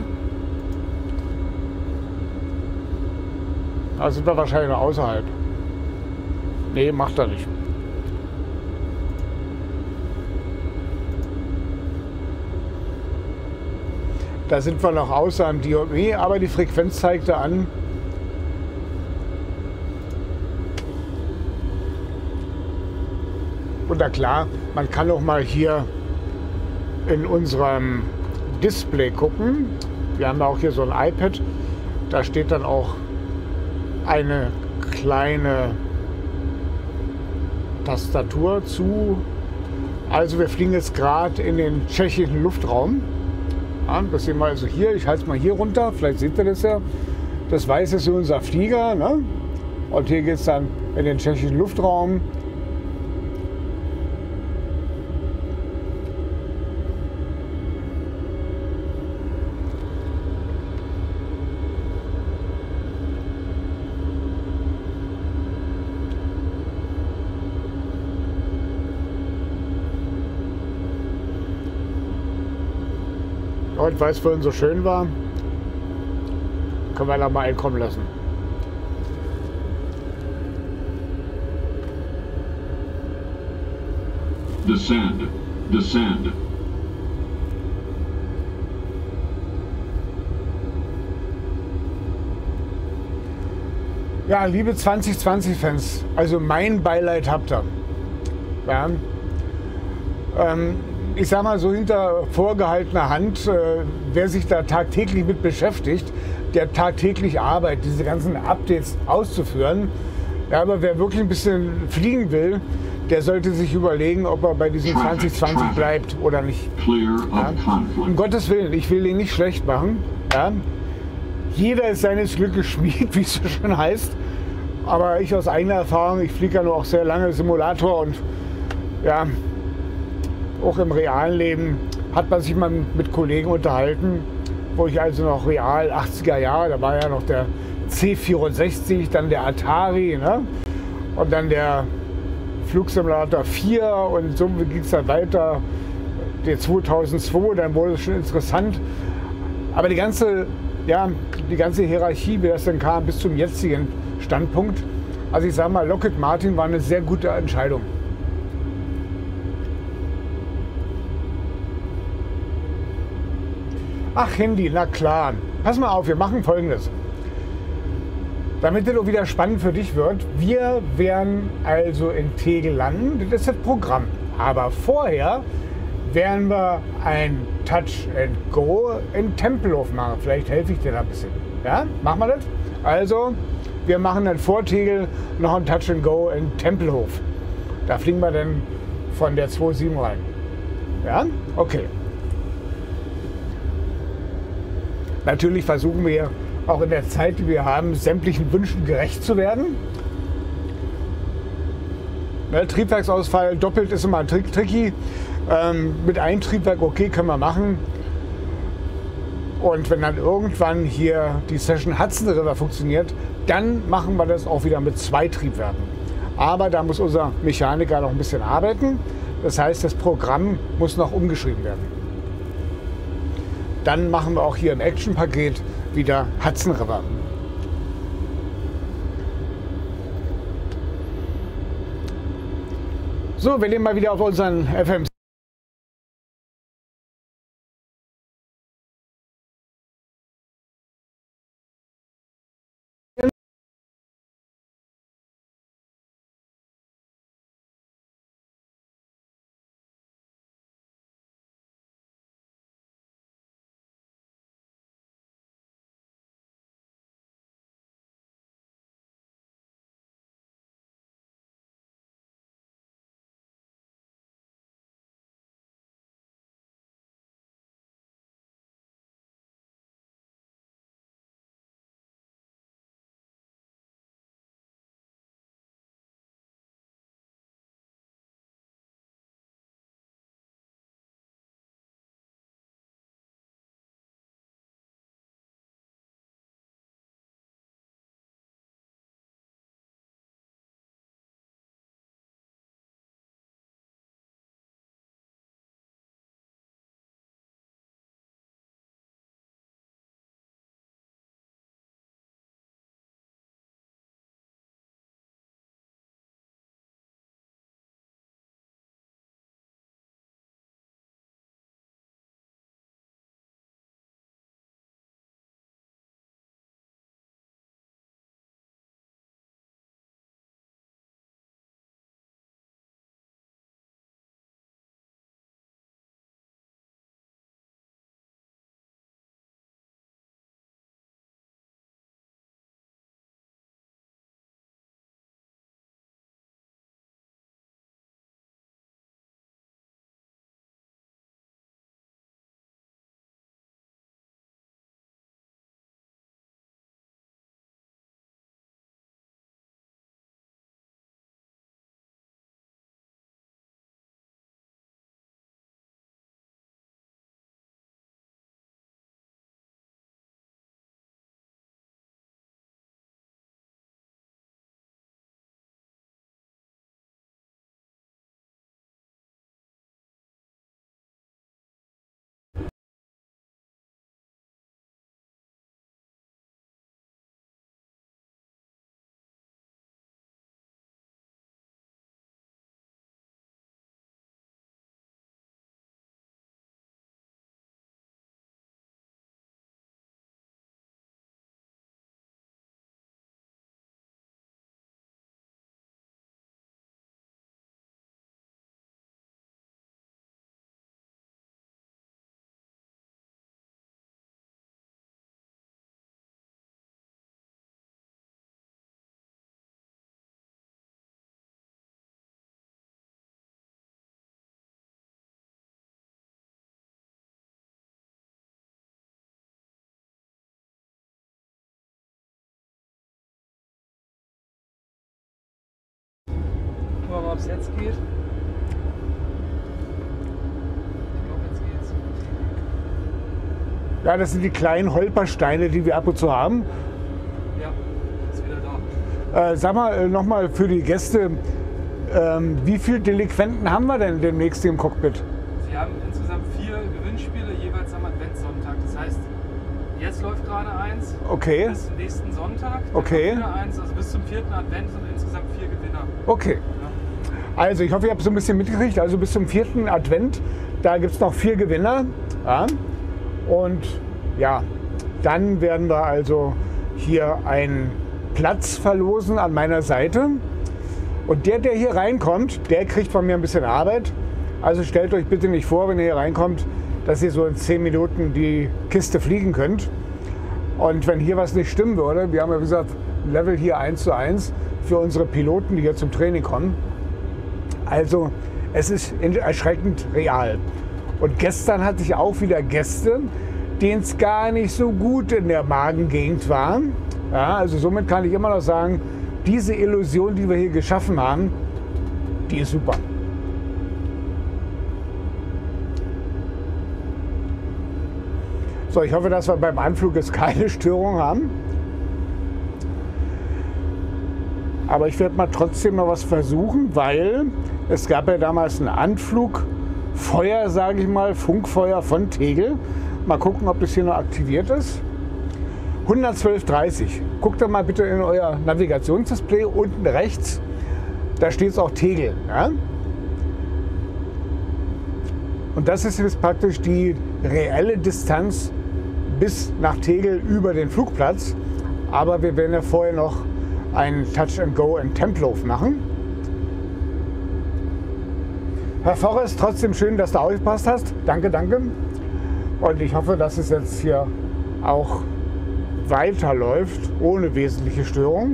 Da sind wir wahrscheinlich noch außerhalb. Nee, macht er nicht. Da sind wir noch außer am D O M E, aber die Frequenz zeigt er an. Und na klar, man kann auch mal hier in unserem Display gucken. Wir haben ja auch hier so ein iPad. Da steht dann auch eine kleine Tastatur zu. Also wir fliegen jetzt gerade in den tschechischen Luftraum. Ja, das sehen wir also hier. Ich halte es mal hier runter. Vielleicht seht ihr das ja. Das weiß ist unser Flieger. Ne? Und hier geht es dann in den tschechischen Luftraum. Und weil es vorhin so schön war, können wir da mal einkommen lassen. Descend. Descend. Ja, liebe zwanzig zwanzig-Fans, also mein Beileid habt ihr. Ja. Ähm, ich sag mal so hinter vorgehaltener Hand, äh, wer sich da tagtäglich mit beschäftigt, der tagtäglich arbeitet, diese ganzen Updates auszuführen. Ja, aber wer wirklich ein bisschen fliegen will, der sollte sich überlegen, ob er bei diesem zwanzig zwanzig bleibt oder nicht. Ja. Um Gottes Willen, ich will den nicht schlecht machen. Ja. Jeder ist seines Glückes Schmied, wie es so schön heißt. Aber ich aus eigener Erfahrung, ich fliege ja nur auch sehr lange Simulator und ja, auch im realen Leben hat man sich mal mit Kollegen unterhalten, wo ich also noch real achtziger Jahre, da war ja noch der C vierundsechzig, dann der Atari, ne? Und dann der Flugsimulator vier und so ging es dann weiter, der zweitausendzwei, dann wurde es schon interessant. Aber die ganze, ja, die ganze Hierarchie, wie das dann kam, bis zum jetzigen Standpunkt, also ich sage mal, Lockheed Martin war eine sehr gute Entscheidung. Ach, Handy, na klar. Pass mal auf, wir machen Folgendes. Damit es auch wieder spannend für dich wird. Wir werden also in Tegel landen. Das ist das Programm. Aber vorher werden wir ein Touch and Go in Tempelhof machen. Vielleicht helfe ich dir da ein bisschen. Ja, machen wir das? Also, wir machen dann vor Tegel noch ein Touch and Go in Tempelhof. Da fliegen wir dann von der zwei sieben rein. Ja, okay. Natürlich versuchen wir auch in der Zeit, die wir haben, sämtlichen Wünschen gerecht zu werden. Ne, Triebwerksausfall doppelt ist immer trick tricky. Ähm, mit einem Triebwerk, okay, können wir machen. Und wenn dann irgendwann hier die Session Hudson River funktioniert, dann machen wir das auch wieder mit zwei Triebwerken. Aber da muss unser Mechaniker noch ein bisschen arbeiten. Das heißt, das Programm muss noch umgeschrieben werden. Dann machen wir auch hier im Action-Paket wieder Hudson River. So, wir nehmen mal wieder auf unseren F M es jetzt geht. Ich glaube, jetzt geht's. Ja, das sind die kleinen Holpersteine, die wir ab und zu haben. Ja, ist wieder da. Äh, sag mal nochmal für die Gäste, ähm, wie viele Delinquenten haben wir denn demnächst im Cockpit? Sie haben insgesamt vier Gewinnspiele jeweils am Adventssonntag. Das heißt, jetzt läuft gerade eins. Okay. Bis zum nächsten Sonntag. Dann Okay. kommt wieder eins, also bis zum vierten Advent sind insgesamt vier Gewinner. Okay. Also ich hoffe, ihr habt so ein bisschen mitgekriegt. Also bis zum vierten Advent, da gibt es noch vier Gewinner. Ja. Und ja, dann werden wir also hier einen Platz verlosen an meiner Seite. Und der, der hier reinkommt, der kriegt von mir ein bisschen Arbeit. Also stellt euch bitte nicht vor, wenn ihr hier reinkommt, dass ihr so in zehn Minuten die Kiste fliegen könnt. Und wenn hier was nicht stimmen würde, wir haben ja wie gesagt Level hier eins zu eins für unsere Piloten, die hier zum Training kommen. Also es ist erschreckend real. Und gestern hatte ich auch wieder Gäste, denen es gar nicht so gut in der Magengegend war. Ja, also somit kann ich immer noch sagen, diese Illusion, die wir hier geschaffen haben, die ist super. So, ich hoffe, dass wir beim Anflug jetzt keine Störung haben. Aber ich werde mal trotzdem noch was versuchen, weil es gab ja damals einen Anflugfeuer, sage ich mal, Funkfeuer von Tegel. Mal gucken, ob das hier noch aktiviert ist. hundertzwölf dreißig. Guckt doch mal bitte in euer Navigationsdisplay unten rechts. Da steht es auch Tegel. Ja? Und das ist jetzt praktisch die reelle Distanz bis nach Tegel über den Flugplatz. Aber wir werden ja vorher noch einen Touch-and-Go in Tempelhof machen. Herr Forrest, trotzdem schön, dass du aufgepasst hast. Danke, danke. Und ich hoffe, dass es jetzt hier auch weiterläuft, ohne wesentliche Störung.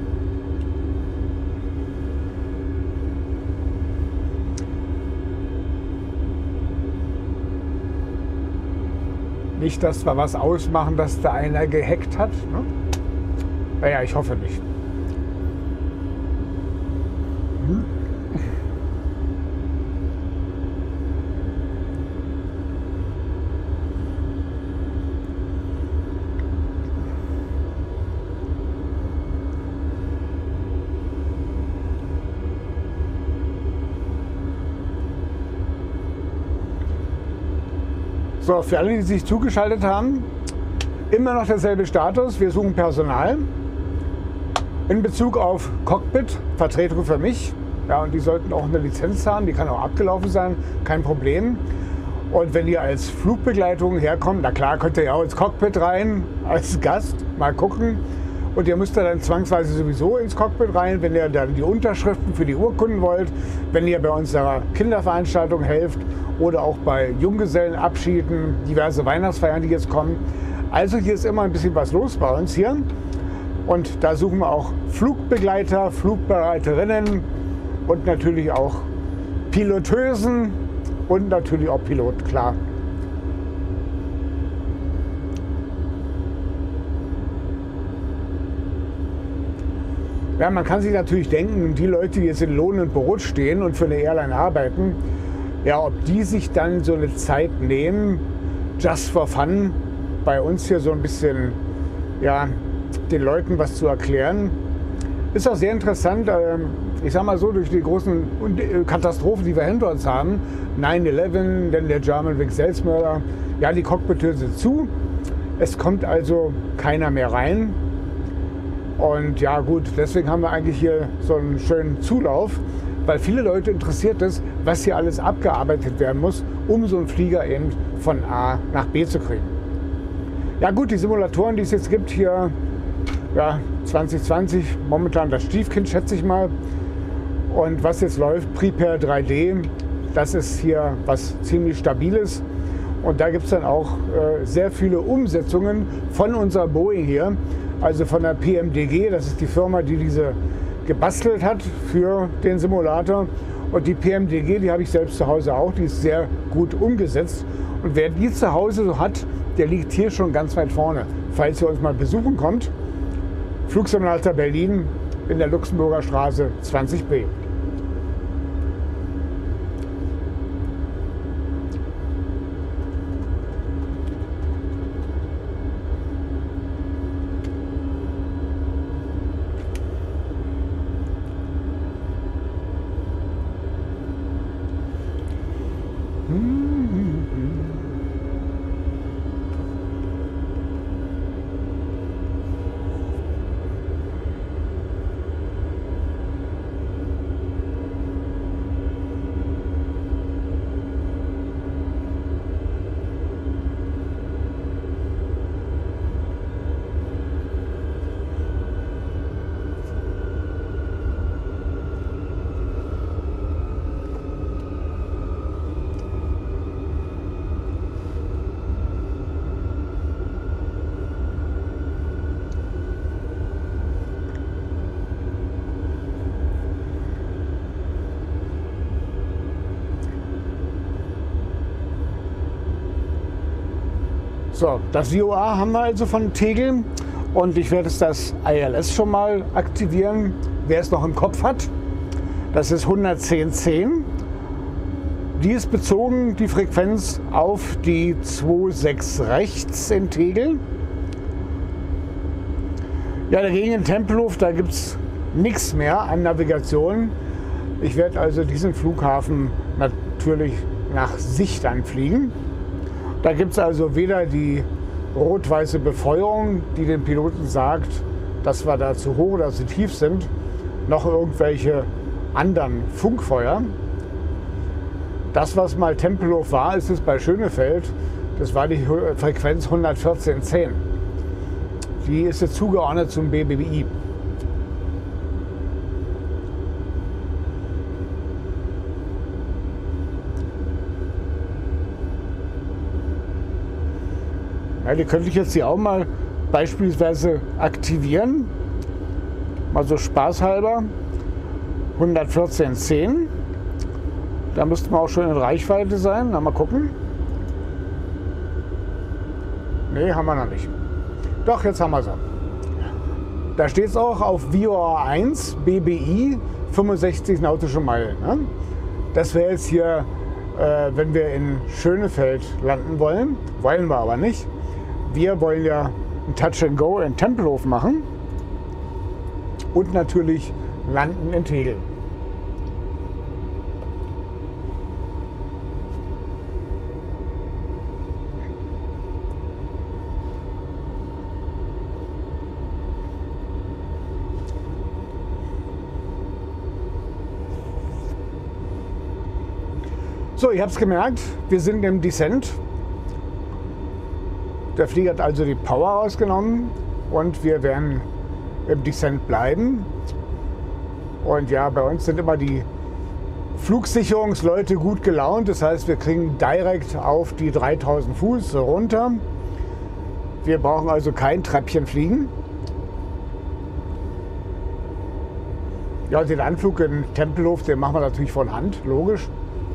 Nicht, dass wir was ausmachen, dass da einer gehackt hat. Ne? Naja, ich hoffe nicht. Hm. So, für alle, die sich zugeschaltet haben, immer noch derselbe Status. Wir suchen Personal. In Bezug auf Cockpit, Vertretung für mich. Ja, und die sollten auch eine Lizenz haben, die kann auch abgelaufen sein, kein Problem. Und wenn ihr als Flugbegleitung herkommt, na klar, könnt ihr ja auch ins Cockpit rein, als Gast, mal gucken. Und ihr müsst dann zwangsweise sowieso ins Cockpit rein, wenn ihr dann die Unterschriften für die Urkunden wollt, wenn ihr bei unserer Kinderveranstaltung helft oder auch bei Junggesellenabschieden, diverse Weihnachtsfeiern, die jetzt kommen. Also hier ist immer ein bisschen was los bei uns hier. Und da suchen wir auch Flugbegleiter, Flugbegleiterinnen und natürlich auch Piloteusen und natürlich auch Pilot, klar. Ja, man kann sich natürlich denken, die Leute, die jetzt in Lohn und Brot stehen und für eine Airline arbeiten, ja, ob die sich dann so eine Zeit nehmen, just for fun, bei uns hier so ein bisschen, ja, den Leuten was zu erklären. Ist auch sehr interessant, ich sag mal so, durch die großen Katastrophen, die wir hinter uns haben, neun elf, dann der Germanwings Selbstmörder, ja, die Cockpit-Türen sind zu, es kommt also keiner mehr rein. Und ja gut, deswegen haben wir eigentlich hier so einen schönen Zulauf, weil viele Leute interessiert ist, was hier alles abgearbeitet werden muss, um so einen Flieger eben von A nach B zu kriegen. Ja gut, die Simulatoren, die es jetzt gibt hier, ja, zwanzig zwanzig, momentan das Stiefkind, schätze ich mal. Und was jetzt läuft, Prepare drei D, das ist hier was ziemlich Stabiles. Und da gibt es dann auch äh, sehr viele Umsetzungen von unserer Boeing hier, also von der P M D G, das ist die Firma, die diese gebastelt hat für den Simulator. Und die P M D G, die habe ich selbst zu Hause auch, die ist sehr gut umgesetzt. Und wer die zu Hause so hat, der liegt hier schon ganz weit vorne. Falls ihr uns mal besuchen kommt, Flugsimulator Berlin in der Luxemburger Straße zwanzig B. So, das V O A haben wir also von Tegel und ich werde jetzt das I L S schon mal aktivieren, wer es noch im Kopf hat. Das ist hundertzehn zehn. Die ist bezogen, die Frequenz, auf die zwei Komma sechs rechts in Tegel. Ja, dagegen in Tempelhof, da gibt es nichts mehr an Navigation. Ich werde also diesen Flughafen natürlich nach Sicht anfliegen. Da gibt es also weder die rot-weiße Befeuerung, die den Piloten sagt, dass wir da zu hoch oder zu tief sind, noch irgendwelche anderen Funkfeuer. Das, was mal Tempelhof war, ist es bei Schönefeld. Das war die Frequenz hundertvierzehn zehn. Die ist jetzt zugeordnet zum B B I. Ja, die könnte ich jetzt hier auch mal beispielsweise aktivieren. Mal so spaßhalber. hundertvierzehn zehn. Da müssten wir auch schon in Reichweite sein. Na, mal gucken. Nee, haben wir noch nicht. Doch, jetzt haben wir sie. Da steht es auch auf V O A eins, B B I, fünfundsechzig nautische Meilen. Ne? Das wäre jetzt hier, äh, wenn wir in Schönefeld landen wollen. Wollen wir aber nicht. Wir wollen ja ein Touch and Go in Tempelhof machen. Und natürlich landen in Tegel. So, ihr habt es gemerkt, wir sind im Descent. Der Flieger hat also die Power rausgenommen und wir werden im Descent bleiben. Und ja, bei uns sind immer die Flugsicherungsleute gut gelaunt. Das heißt, wir kriegen direkt auf die dreitausend Fuß runter. Wir brauchen also kein Treppchen fliegen. Ja, den Anflug in Tempelhof, den machen wir natürlich von Hand, logisch.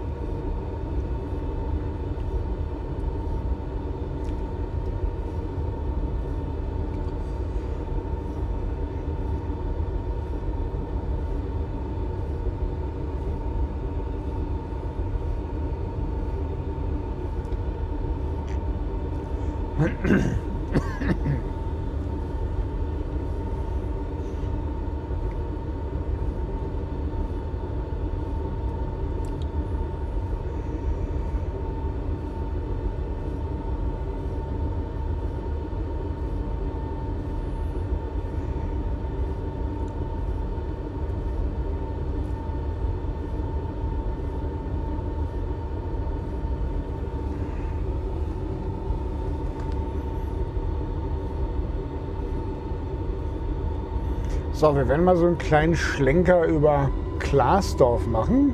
So, wir werden mal so einen kleinen Schlenker über Klaasdorf machen.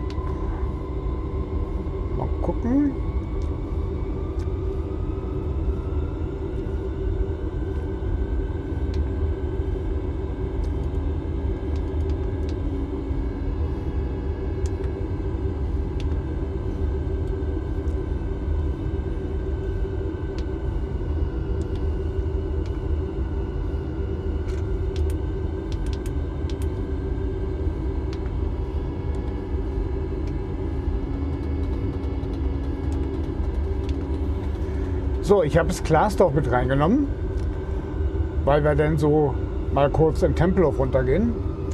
Mal gucken. So, ich habe das Klaasdorf mit reingenommen, weil wir dann so mal kurz in Tempelhof runtergehen.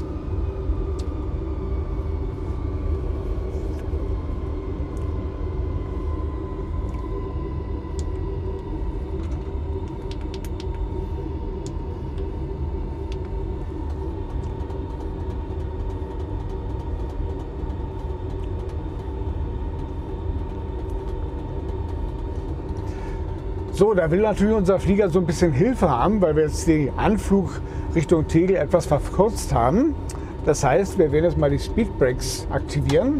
So, da will natürlich unser Flieger so ein bisschen Hilfe haben, weil wir jetzt den Anflug Richtung Tegel etwas verkürzt haben. Das heißt, wir werden jetzt mal die Speedbrakes aktivieren.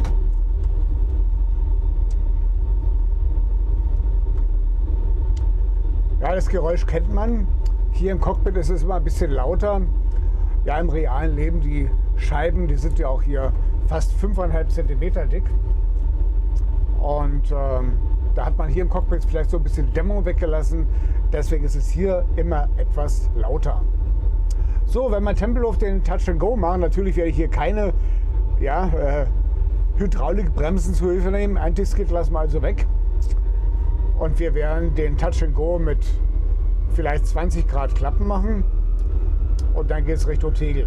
Ja, das Geräusch kennt man. Hier im Cockpit ist es immer ein bisschen lauter. Ja, im realen Leben, die Scheiben, die sind ja auch hier fast fünfeinhalb Zentimeter dick. Und ähm, da hat man hier im Cockpit vielleicht so ein bisschen Dämmung weggelassen. Deswegen ist es hier immer etwas lauter. So, wenn wir Tempelhof den Touch and Go machen, natürlich werde ich hier keine ja, äh, Hydraulikbremsen zu Hilfe nehmen. Anti-Skid lassen wir also weg. Und wir werden den Touch and Go mit vielleicht zwanzig Grad Klappen machen. Und dann geht es Richtung Tegel.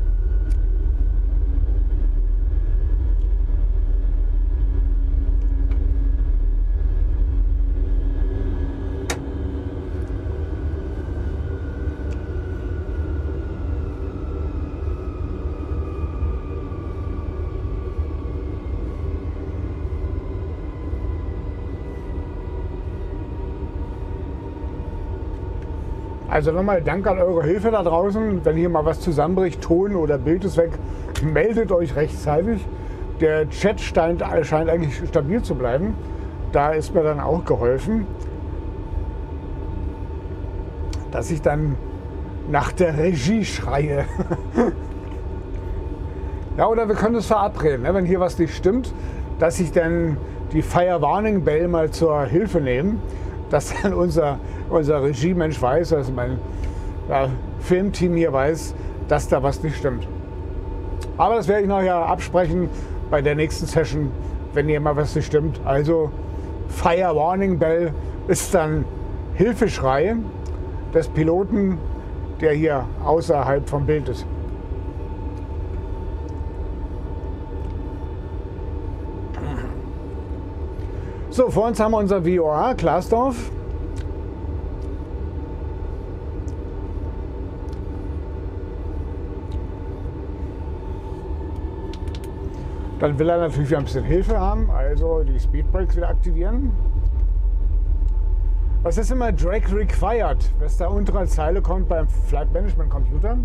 Also nochmal Dank an eure Hilfe da draußen. Wenn hier mal was zusammenbricht, Ton oder Bild ist weg, meldet euch rechtzeitig. Der Chat scheint, scheint eigentlich stabil zu bleiben. Da ist mir dann auch geholfen, dass ich dann nach der Regie schreie. Ja, oder wir können es verabreden, ne? Wenn hier was nicht stimmt, dass ich dann die Fire Warning Bell mal zur Hilfe nehme, dass dann unser, unser Regiemensch weiß, also mein ja, Filmteam hier weiß, dass da was nicht stimmt. Aber das werde ich nachher absprechen bei der nächsten Session, wenn hier mal was nicht stimmt. Also Fire Warning Bell ist dann Hilfeschrei des Piloten, der hier außerhalb vom Bild ist. So, vor uns haben wir unser V O A, Klaasdorf. Dann will er natürlich wieder ein bisschen Hilfe haben, also die Speedbrakes wieder aktivieren. Was ist immer Drag Required, was da unter als Zeile kommt beim Flight Management Computer?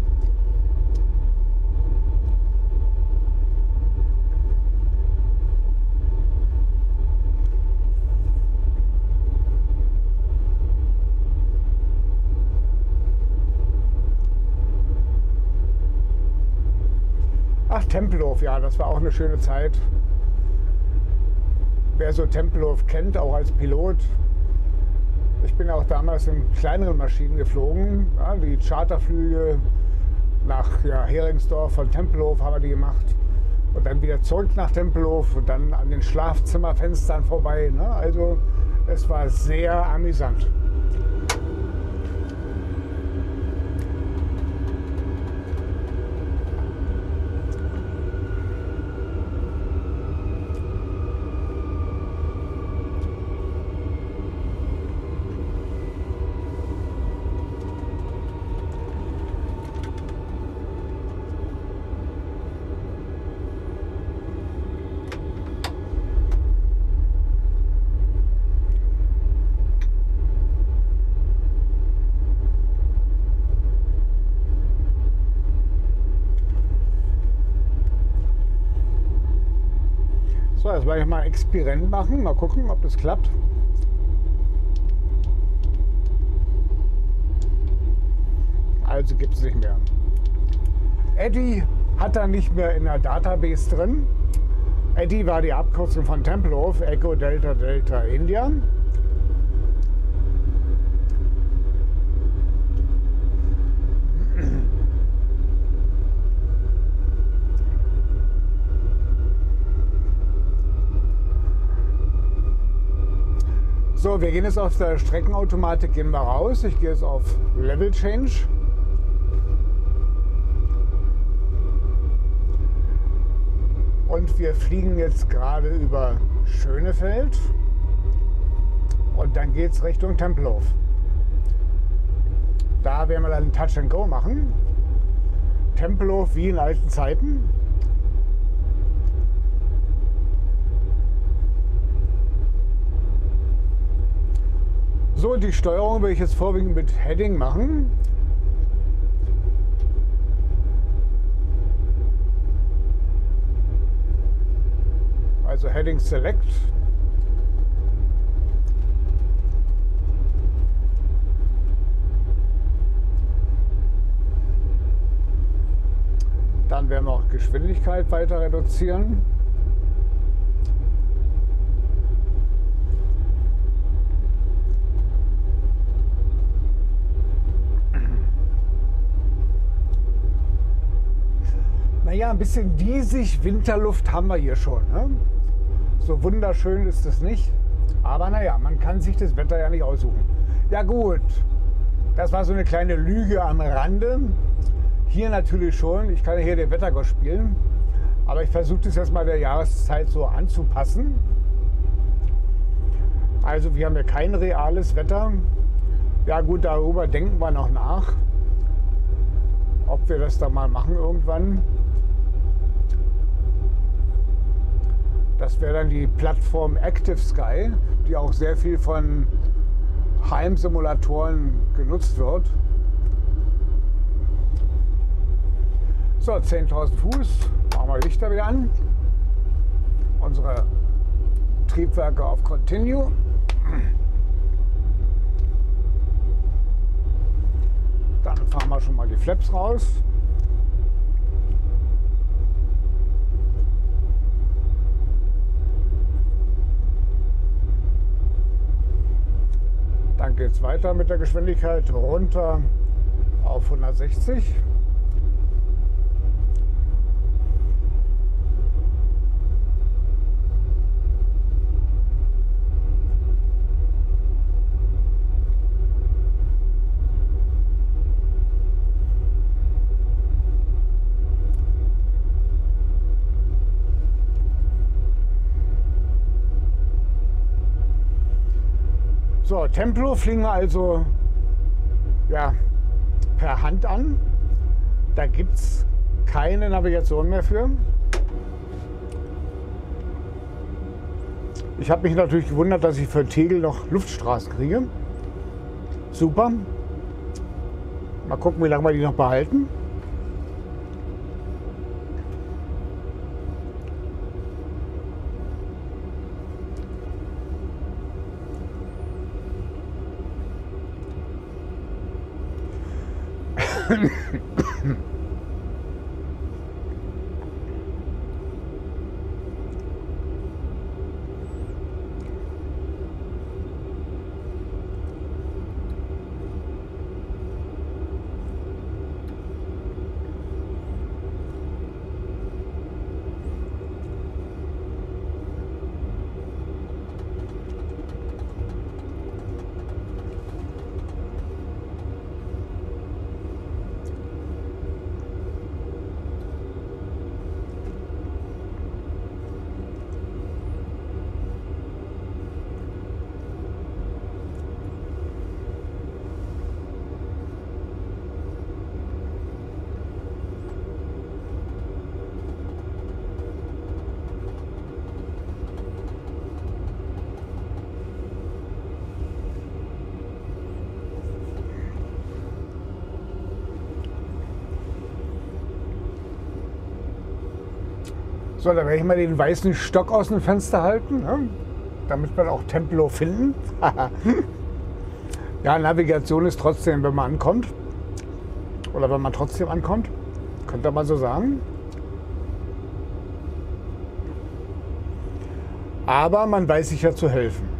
Ach, Tempelhof, ja, das war auch eine schöne Zeit. Wer so Tempelhof kennt, auch als Pilot. Ich bin auch damals in kleineren Maschinen geflogen, ja, die Charterflüge nach ja, Heringsdorf von Tempelhof haben wir die gemacht. Und dann wieder zurück nach Tempelhof und dann an den Schlafzimmerfenstern vorbei. Ne? Also es war sehr amüsant. So, jetzt werde ich mal ein Experiment machen, mal gucken, ob das klappt. Also gibt es nicht mehr. Eddie hat er nicht mehr in der Database drin. Eddie war die Abkürzung von Tempelhof, Echo Delta Delta India. So, wir gehen jetzt aus der Streckenautomatik, gehen wir raus. Ich gehe jetzt auf Level Change. Und wir fliegen jetzt gerade über Schönefeld. Und dann geht es Richtung Tempelhof. Da werden wir dann Touch and Go machen. Tempelhof wie in alten Zeiten. So, die Steuerung will ich jetzt vorwiegend mit Heading machen. Also Heading Select. Dann werden wir auch Geschwindigkeit weiter reduzieren. Naja, ein bisschen diesig Winterluft haben wir hier schon. Ne? So wunderschön ist es nicht. Aber naja, man kann sich das Wetter ja nicht aussuchen. Ja gut, das war so eine kleine Lüge am Rande. Hier natürlich schon. Ich kann ja hier den Wettergott spielen. Aber ich versuche das jetzt mal der Jahreszeit so anzupassen. Also wir haben ja kein reales Wetter. Ja gut, darüber denken wir noch nach, ob wir das da mal machen irgendwann. Das wäre dann die Plattform Active Sky, die auch sehr viel von Heimsimulatoren genutzt wird. So, zehntausend Fuß, machen wir Lichter wieder an. Unsere Triebwerke auf Continue. Dann fahren wir schon mal die Flaps raus. Dann geht es weiter mit der Geschwindigkeit runter auf hundertsechzig. So, Templo fliegen wir also ja, per Hand an. Da gibt es keine Navigation mehr für. Ich habe mich natürlich gewundert, dass ich für Tegel noch Luftstraßen kriege. Super. Mal gucken, wie lange wir die noch behalten. So, da werde ich mal den weißen Stock aus dem Fenster halten, ne? Damit wir auch Templo finden. Ja, Navigation ist trotzdem, wenn man ankommt. Oder wenn man trotzdem ankommt. Könnte man so sagen. Aber man weiß sich ja zu helfen.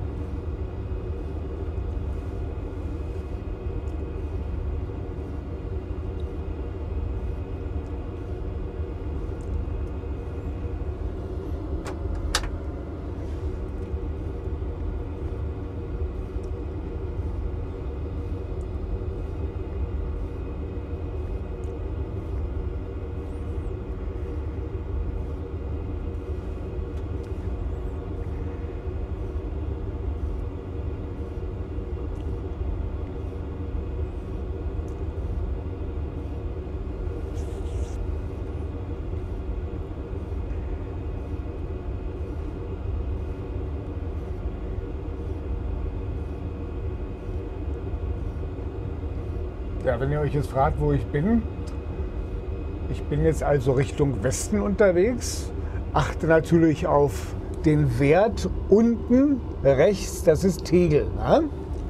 Ja, wenn ihr euch jetzt fragt, wo ich bin, ich bin jetzt also Richtung Westen unterwegs, achte natürlich auf den Wert unten rechts, das ist Tegel. Ne?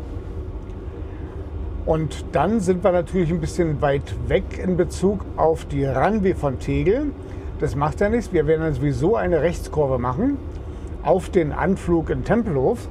Und dann sind wir natürlich ein bisschen weit weg in Bezug auf die Runway von Tegel. Das macht ja nichts, wir werden dann sowieso eine Rechtskurve machen auf den Anflug in Tempelhof.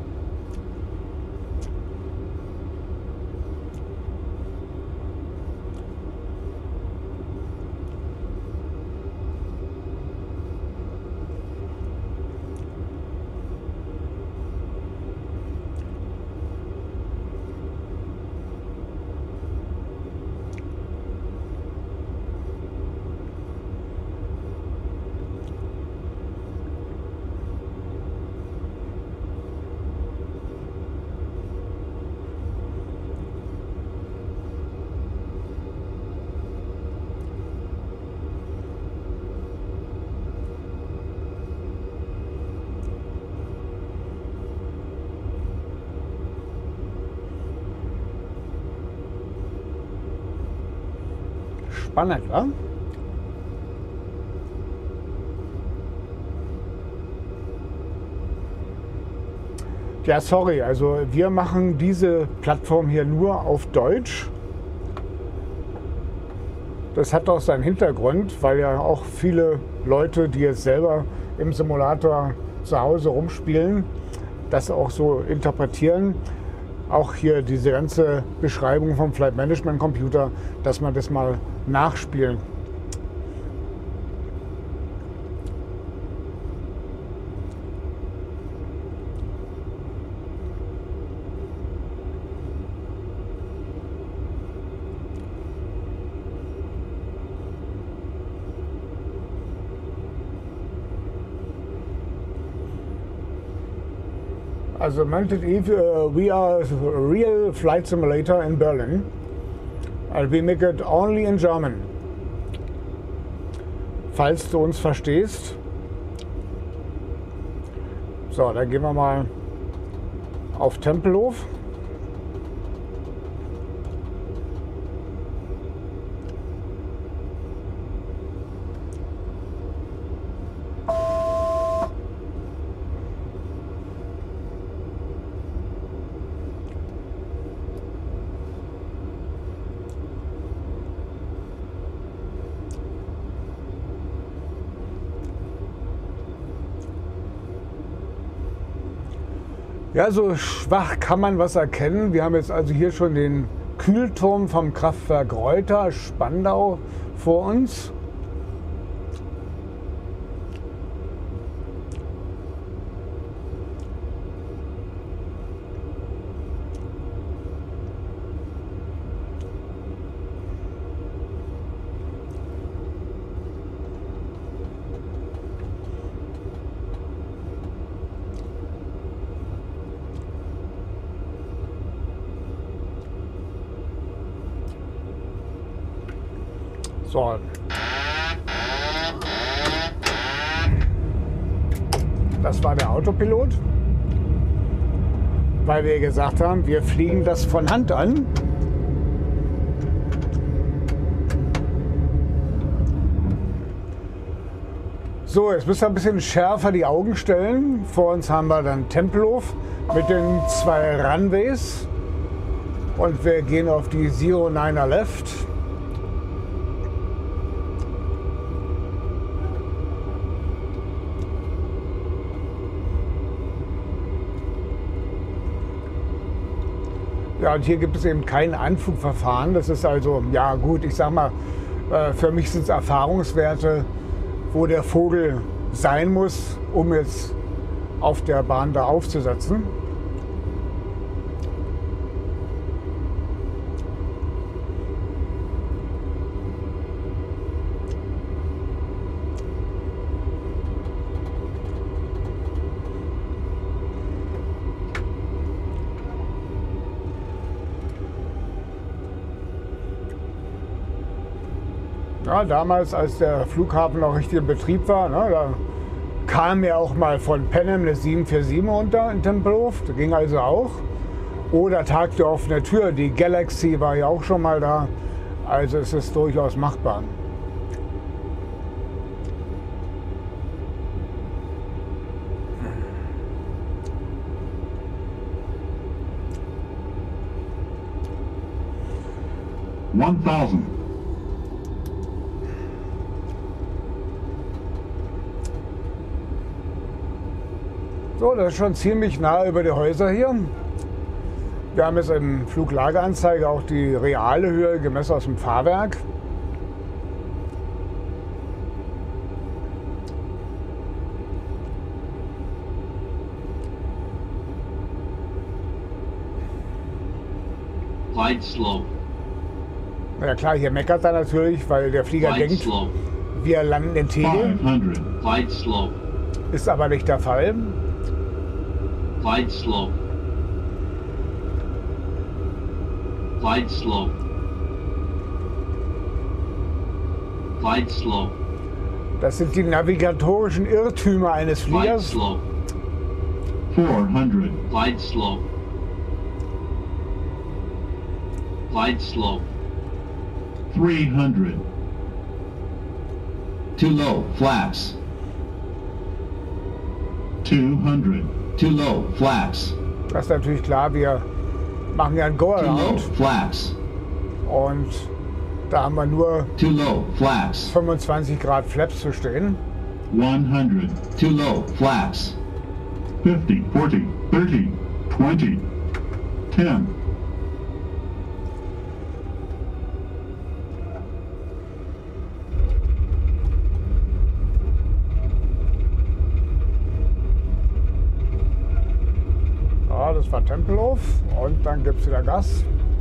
spannend, wa? Ja, sorry, also wir machen diese Plattform hier nur auf Deutsch. Das hat auch seinen Hintergrund, weil ja auch viele Leute, die jetzt selber im Simulator zu Hause rumspielen, das auch so interpretieren. Auch hier diese ganze Beschreibung vom Flight Management Computer, dass man das mal nachspielen. Also Mounted Eve, uh, we are a real flight simulator in Berlin. And we make it only in German. Falls du uns verstehst. So, dann gehen wir mal auf Tempelhof. Ja, so schwach kann man was erkennen. Wir haben jetzt also hier schon den Kühlturm vom Kraftwerk Reuter, Spandau, vor uns. So. Das war der Autopilot, weil wir gesagt haben, wir fliegen das von Hand an. So, jetzt müssen wir ein bisschen schärfer die Augen stellen. Vor uns haben wir dann Tempelhof mit den zwei Runways und wir gehen auf die Zero Niner Left. Ja, und hier gibt es eben kein Anflugverfahren. Das ist also, ja gut, ich sag mal, für mich sind es Erfahrungswerte, wo der Vogel sein muss, um jetzt auf der Bahn da aufzusetzen. Ja, damals, als der Flughafen noch richtig in Betrieb war, ne, da kam mir auch mal von Penem eine sieben vier sieben runter in Tempelhof. Das ging also auch. Oder Tag der offenen Tür, die Galaxy war ja auch schon mal da. Also es ist durchaus machbar. tausend. So, das ist schon ziemlich nah über die Häuser hier. Wir haben jetzt im Fluglageanzeige auch die reale Höhe gemessen aus dem Fahrwerk. Flight slope. Na ja klar, hier meckert er natürlich, weil der Flieger Flight denkt, slope. wir landen in Tegel. fünfhundert. Flight slope. Ist aber nicht der Fall. Flight slope. Flight slope. Flight slope. Das sind die navigatorischen Irrtümer eines Flight Fliegers. slope. fourhundert. Flight slope. Flight slope. three hundred. Too low, flaps. two hundred. Too low, flaps. Das ist natürlich klar, wir machen ja ein Too low, Go-Around flaps. und da haben wir nur Too low, flaps. fünfundzwanzig Grad Flaps zu stehen. one hundred. Too low, flaps. fifty. forty. thirty. twenty. ten. Ja, das war Tempelhof und dann gibt es wieder Gas.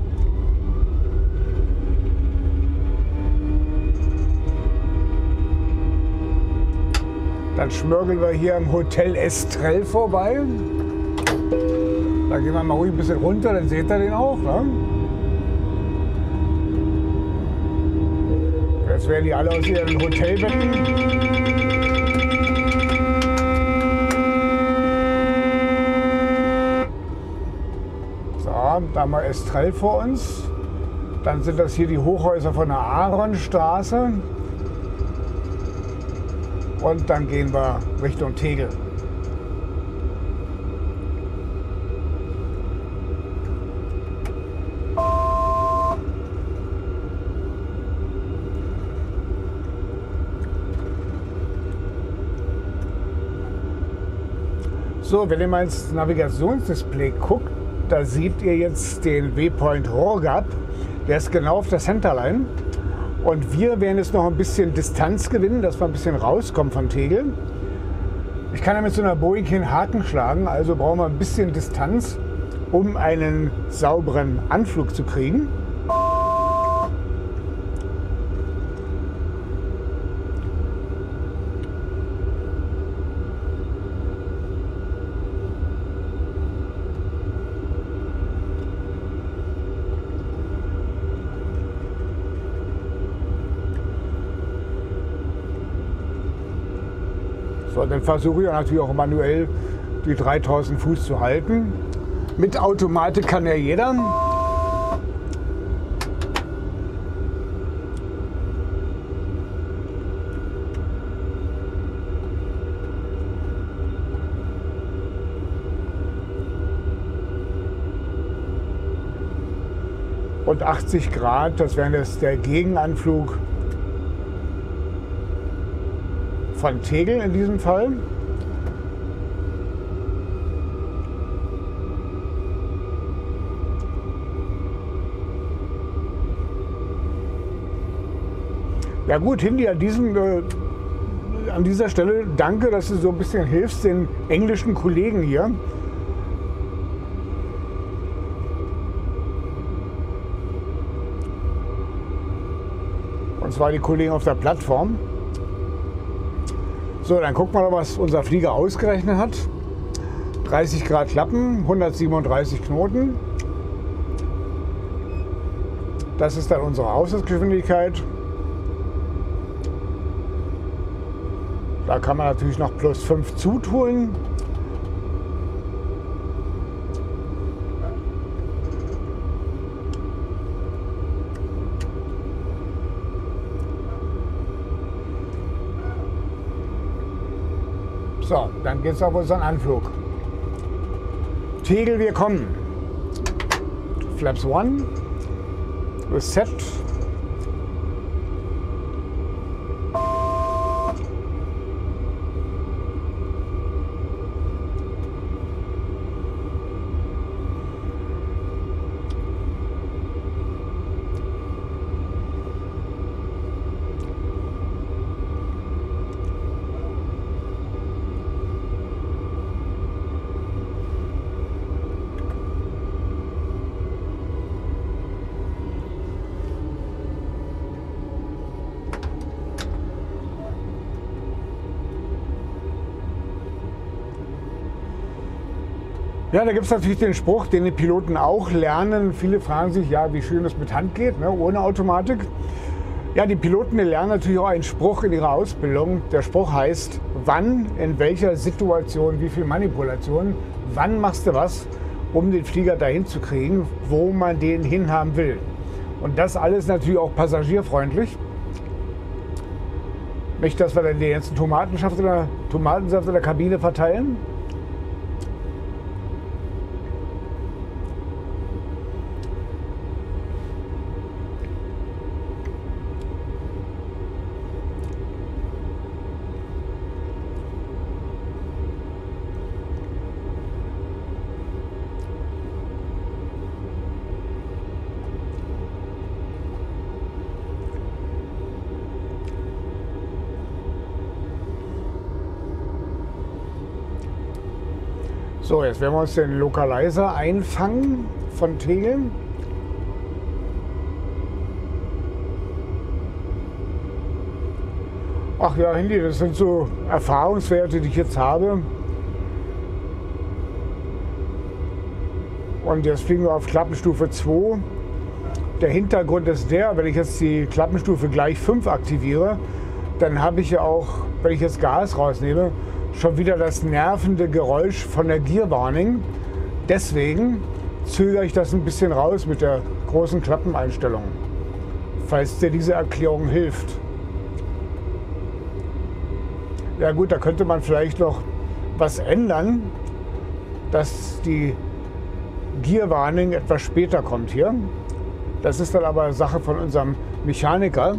Dann schmörgeln wir hier im Hotel Estrell vorbei. Da gehen wir mal ruhig ein bisschen runter, dann seht ihr den auch. Ne? Jetzt werden die alle aus ihren Hotelbetten. Da haben wir Estrell vor uns. Dann sind das hier die Hochhäuser von der Aaronstraße. Und dann gehen wir Richtung Tegel. So, wenn ihr mal ins Navigationsdisplay guckt, da seht ihr jetzt den Waypoint Rorgap. Der ist genau auf der Centerline. Und wir werden jetzt noch ein bisschen Distanz gewinnen, dass wir ein bisschen rauskommen von Tegel. Ich kann ja mit so einer Boeing keinen Haken schlagen, also brauchen wir ein bisschen Distanz, um einen sauberen Anflug zu kriegen. So, dann versuche ich natürlich auch manuell die dreitausend Fuß zu halten. Mit Automatik kann ja jeder. Und achtzig Grad, das wäre jetzt der Gegenanflug von Tegel in diesem Fall. Ja gut, Hindi, an, diesem, äh, an dieser Stelle danke, dass du so ein bisschen hilfst den englischen Kollegen hier. Und zwar die Kollegen auf der Plattform. So, dann gucken wir mal, was unser Flieger ausgerechnet hat. dreißig Grad Klappen, hundertsiebenunddreißig Knoten. Das ist dann unsere Außengeschwindigkeit. Da kann man natürlich noch plus fünf zutun. So, dann geht es auf unseren Anflug. Tegel, wir kommen. Flaps one. Reset. Ja, da gibt es natürlich den Spruch, den die Piloten auch lernen. Viele fragen sich, ja, wie schön das mit Hand geht, ne, ohne Automatik. Ja, die Piloten die lernen natürlich auch einen Spruch in ihrer Ausbildung. Der Spruch heißt, wann, in welcher Situation, wie viel Manipulation, wann machst du was, um den Flieger dahin zu kriegen, wo man den hinhaben will. Und das alles natürlich auch passagierfreundlich. Nicht, dass wir dann den ganzen Tomatensaft in der, Tomatensaft in der Kabine verteilen. So, jetzt werden wir uns den Localizer einfangen von Tegel. Ach ja, Handy, das sind so Erfahrungswerte, die ich jetzt habe. Und jetzt fliegen wir auf Klappenstufe zwei. Der Hintergrund ist der, wenn ich jetzt die Klappenstufe gleich fünf aktiviere, dann habe ich ja auch, wenn ich jetzt Gas rausnehme, schon wieder das nervende Geräusch von der Gear Warning. Deswegen zögere ich das ein bisschen raus mit der großen Klappeneinstellung, falls dir diese Erklärung hilft. Ja gut, da könnte man vielleicht noch was ändern, dass die Gear Warning etwas später kommt hier. Das ist dann aber Sache von unserem Mechaniker.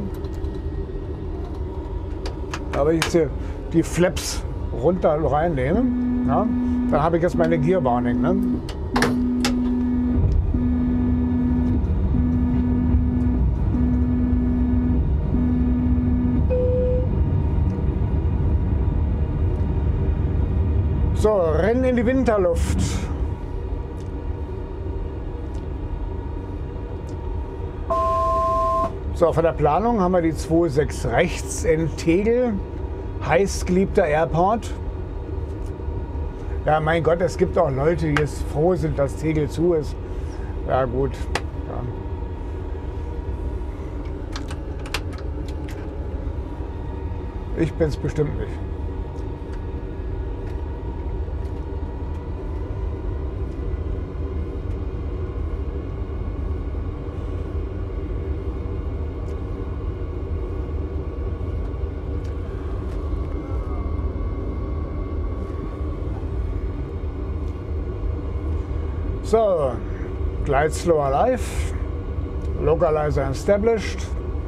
Aber ich jetzt hier die Flaps runter reinnehme, ja, dann habe ich jetzt meine Gear Warning. Ne? So, rennen in die Winterluft. So, von der Planung haben wir die zwei Komma sechs rechts in Tegel. Heißgeliebter Airport. Ja, mein Gott, es gibt auch Leute, die jetzt froh sind, dass Tegel zu ist. Ja, gut. Ja. Ich bin's bestimmt nicht. So, glide slower life, localizer established.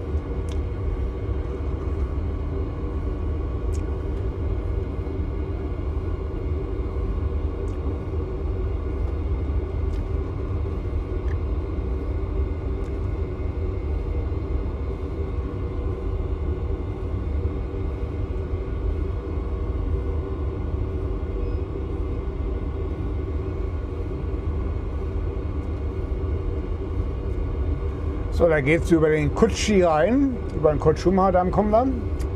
So, da geht es über den Kutschi rein, über den Kutschuma-Damm kommen wir.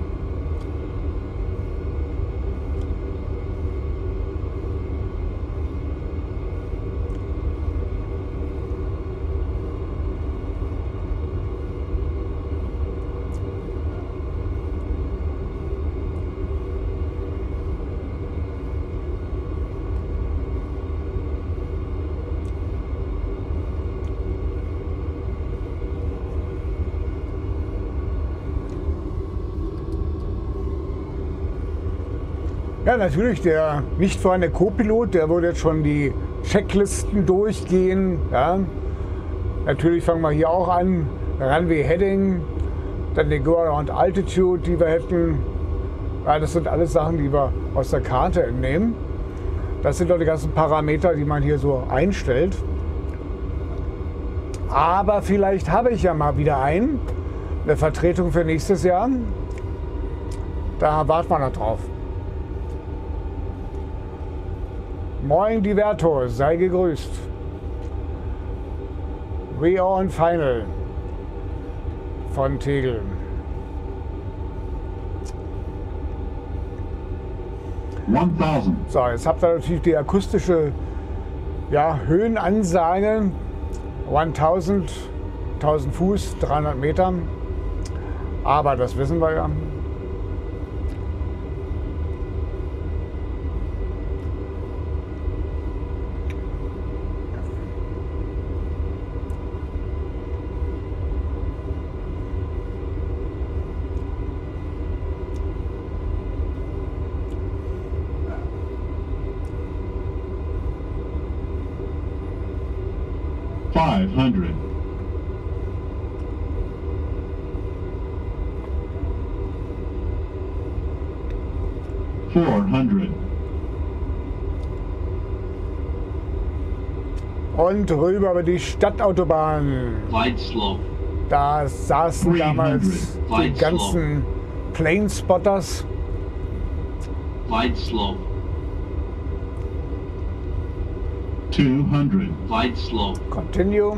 Ja, natürlich, der nicht vorhandene Co-Pilot, der würde jetzt schon die Checklisten durchgehen. Ja. Natürlich fangen wir hier auch an, Runway Heading, dann die Go-Around Altitude, die wir hätten. Ja, das sind alles Sachen, die wir aus der Karte entnehmen. Das sind doch die ganzen Parameter, die man hier so einstellt. Aber vielleicht habe ich ja mal wieder einen, eine Vertretung für nächstes Jahr. Da warten wir noch drauf. Moin Diverto, sei gegrüßt. We are on final von Tegel. tausend. So, jetzt habt ihr natürlich die akustische ja, Höhenansage. tausend, tausend Fuß, dreihundert Meter. Aber das wissen wir ja. five hundred. four hundred. Und rüber über die Stadtautobahn. Glide slope. Da saßen damals die ganzen Planespotters. Glide slope. two hundred. Glide slope. Continue.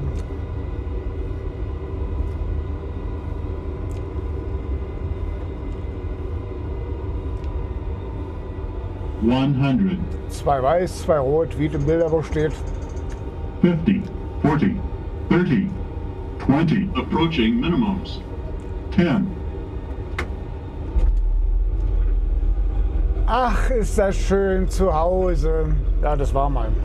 one hundred. Zwei weiß, zwei rot, wie im Bilderbuch steht. fifty. forty. thirty. twenty. Approaching minimums. ten. Ach, ist das schön zu Hause. Ja, das war mal.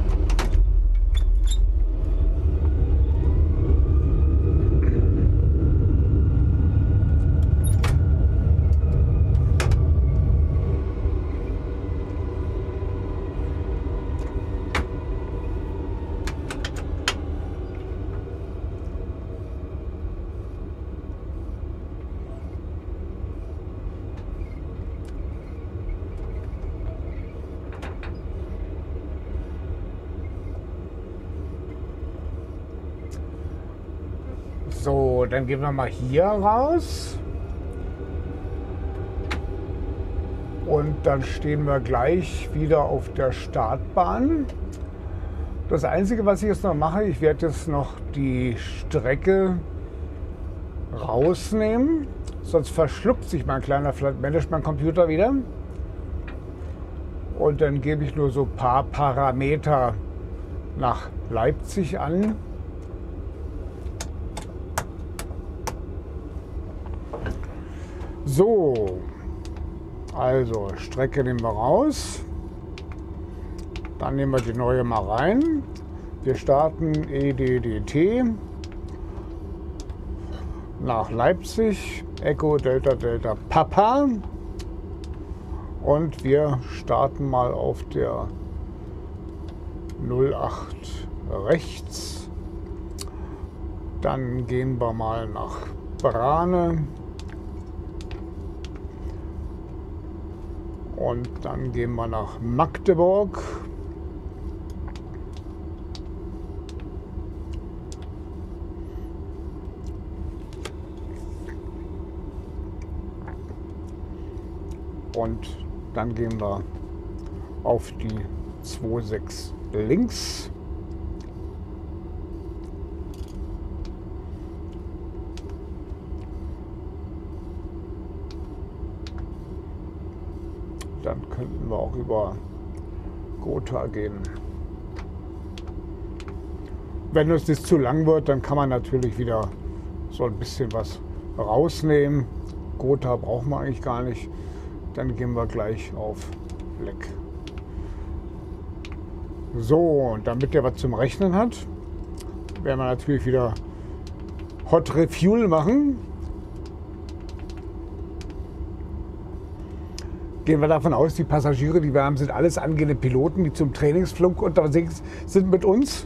So, dann gehen wir mal hier raus. Und dann stehen wir gleich wieder auf der Startbahn. Das Einzige, was ich jetzt noch mache, ich werde jetzt noch die Strecke rausnehmen. Sonst verschluckt sich mein kleiner Flight Management Computer wieder. Und dann gebe ich nur so ein paar Parameter nach Leipzig an. So, also Strecke nehmen wir raus, dann nehmen wir die neue mal rein. Wir starten E D D T nach Leipzig, Echo Delta Delta Papa, und wir starten mal auf der null acht rechts, dann gehen wir mal nach Brane. Und dann gehen wir nach Magdeburg. Und dann gehen wir auf die zwei sechs links. Dann könnten wir auch über Gotha gehen. Wenn uns das zu lang wird, dann kann man natürlich wieder so ein bisschen was rausnehmen. Gotha brauchen wir eigentlich gar nicht. Dann gehen wir gleich auf Leck. So, und damit der was zum Rechnen hat, werden wir natürlich wieder Hot Refuel machen. Gehen wir davon aus, die Passagiere, die wir haben, sind alles angehende Piloten, die zum Trainingsflug unterwegs sind mit uns.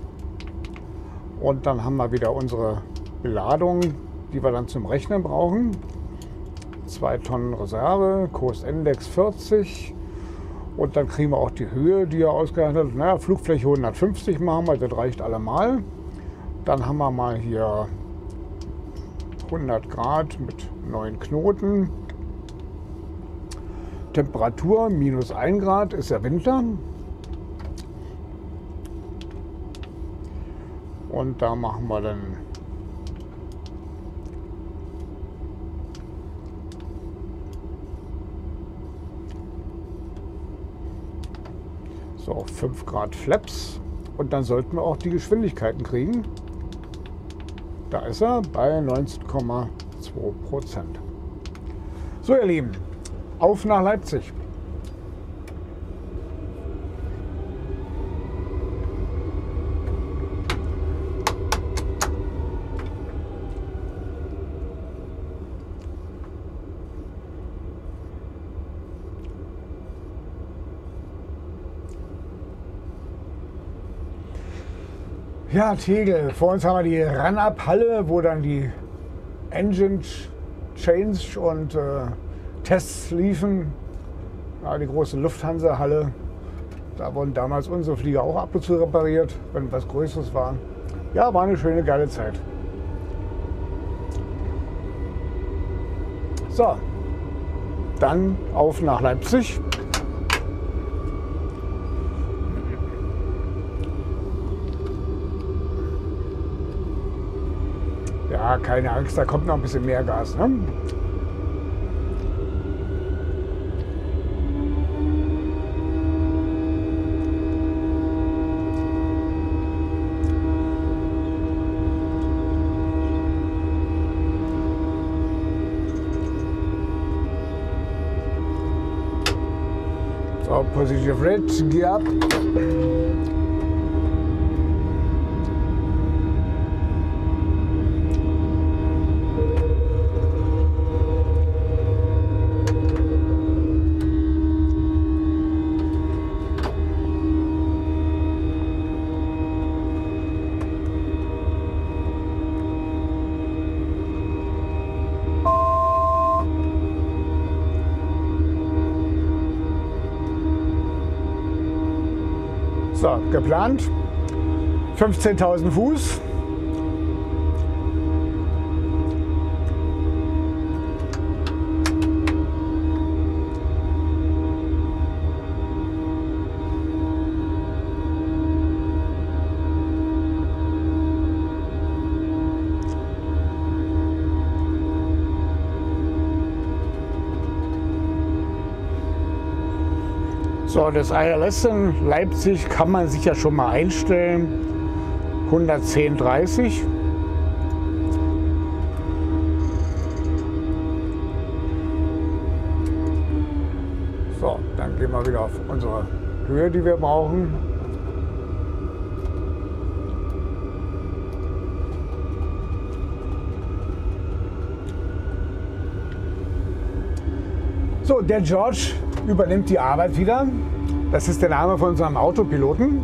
Und dann haben wir wieder unsere Beladung, die wir dann zum Rechnen brauchen. zwei Tonnen Reserve, Kursindex vierzig. Und dann kriegen wir auch die Höhe, die er ausgerechnet hat. Naja, Flugfläche hundertfünfzig machen wir, das reicht allemal. Dann haben wir mal hier hundert Grad mit neun Knoten. Temperatur minus ein Grad, ist ja Winter. Und da machen wir dann so auf fünf Grad Flaps. Und dann sollten wir auch die Geschwindigkeiten kriegen. Da ist er bei neunzehn Komma zwei Prozent. So, ihr Lieben. Auf nach Leipzig. Ja, Tegel. Vor uns haben wir die Run-Up-Halle, wo dann die Engine Change und äh, Tests liefen. Ja, die große Lufthansa-Halle. Da wurden damals unsere Flieger auch ab und zu repariert, wenn was Größeres war. Ja, war eine schöne, geile Zeit. So, dann auf nach Leipzig. Ja, keine Angst, da kommt noch ein bisschen mehr Gas. Ne? So, Positive Red, Gear up. So, geplant fünfzehntausend Fuß. So, das I L S in Leipzig kann man sich ja schon mal einstellen. hundertzehn dreißig. So, dann gehen wir wieder auf unsere Höhe, die wir brauchen. So, der George übernimmt die Arbeit wieder. Das ist der Name von unserem Autopiloten.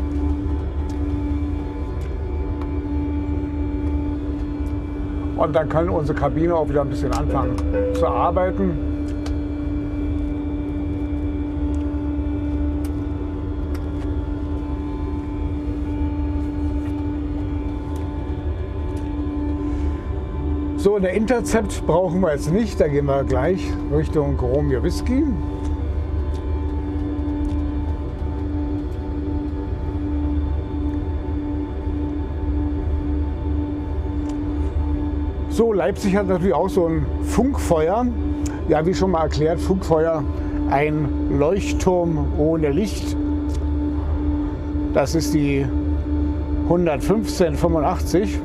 Und dann kann unsere Kabine auch wieder ein bisschen anfangen zu arbeiten. So, eine Intercept brauchen wir jetzt nicht. Da gehen wir gleich Richtung Romeo Whisky. So, Leipzig hat natürlich auch so ein Funkfeuer. Ja, wie schon mal erklärt, Funkfeuer, ein Leuchtturm ohne Licht. Das ist die hundertfünfzehn fünfundachtzig.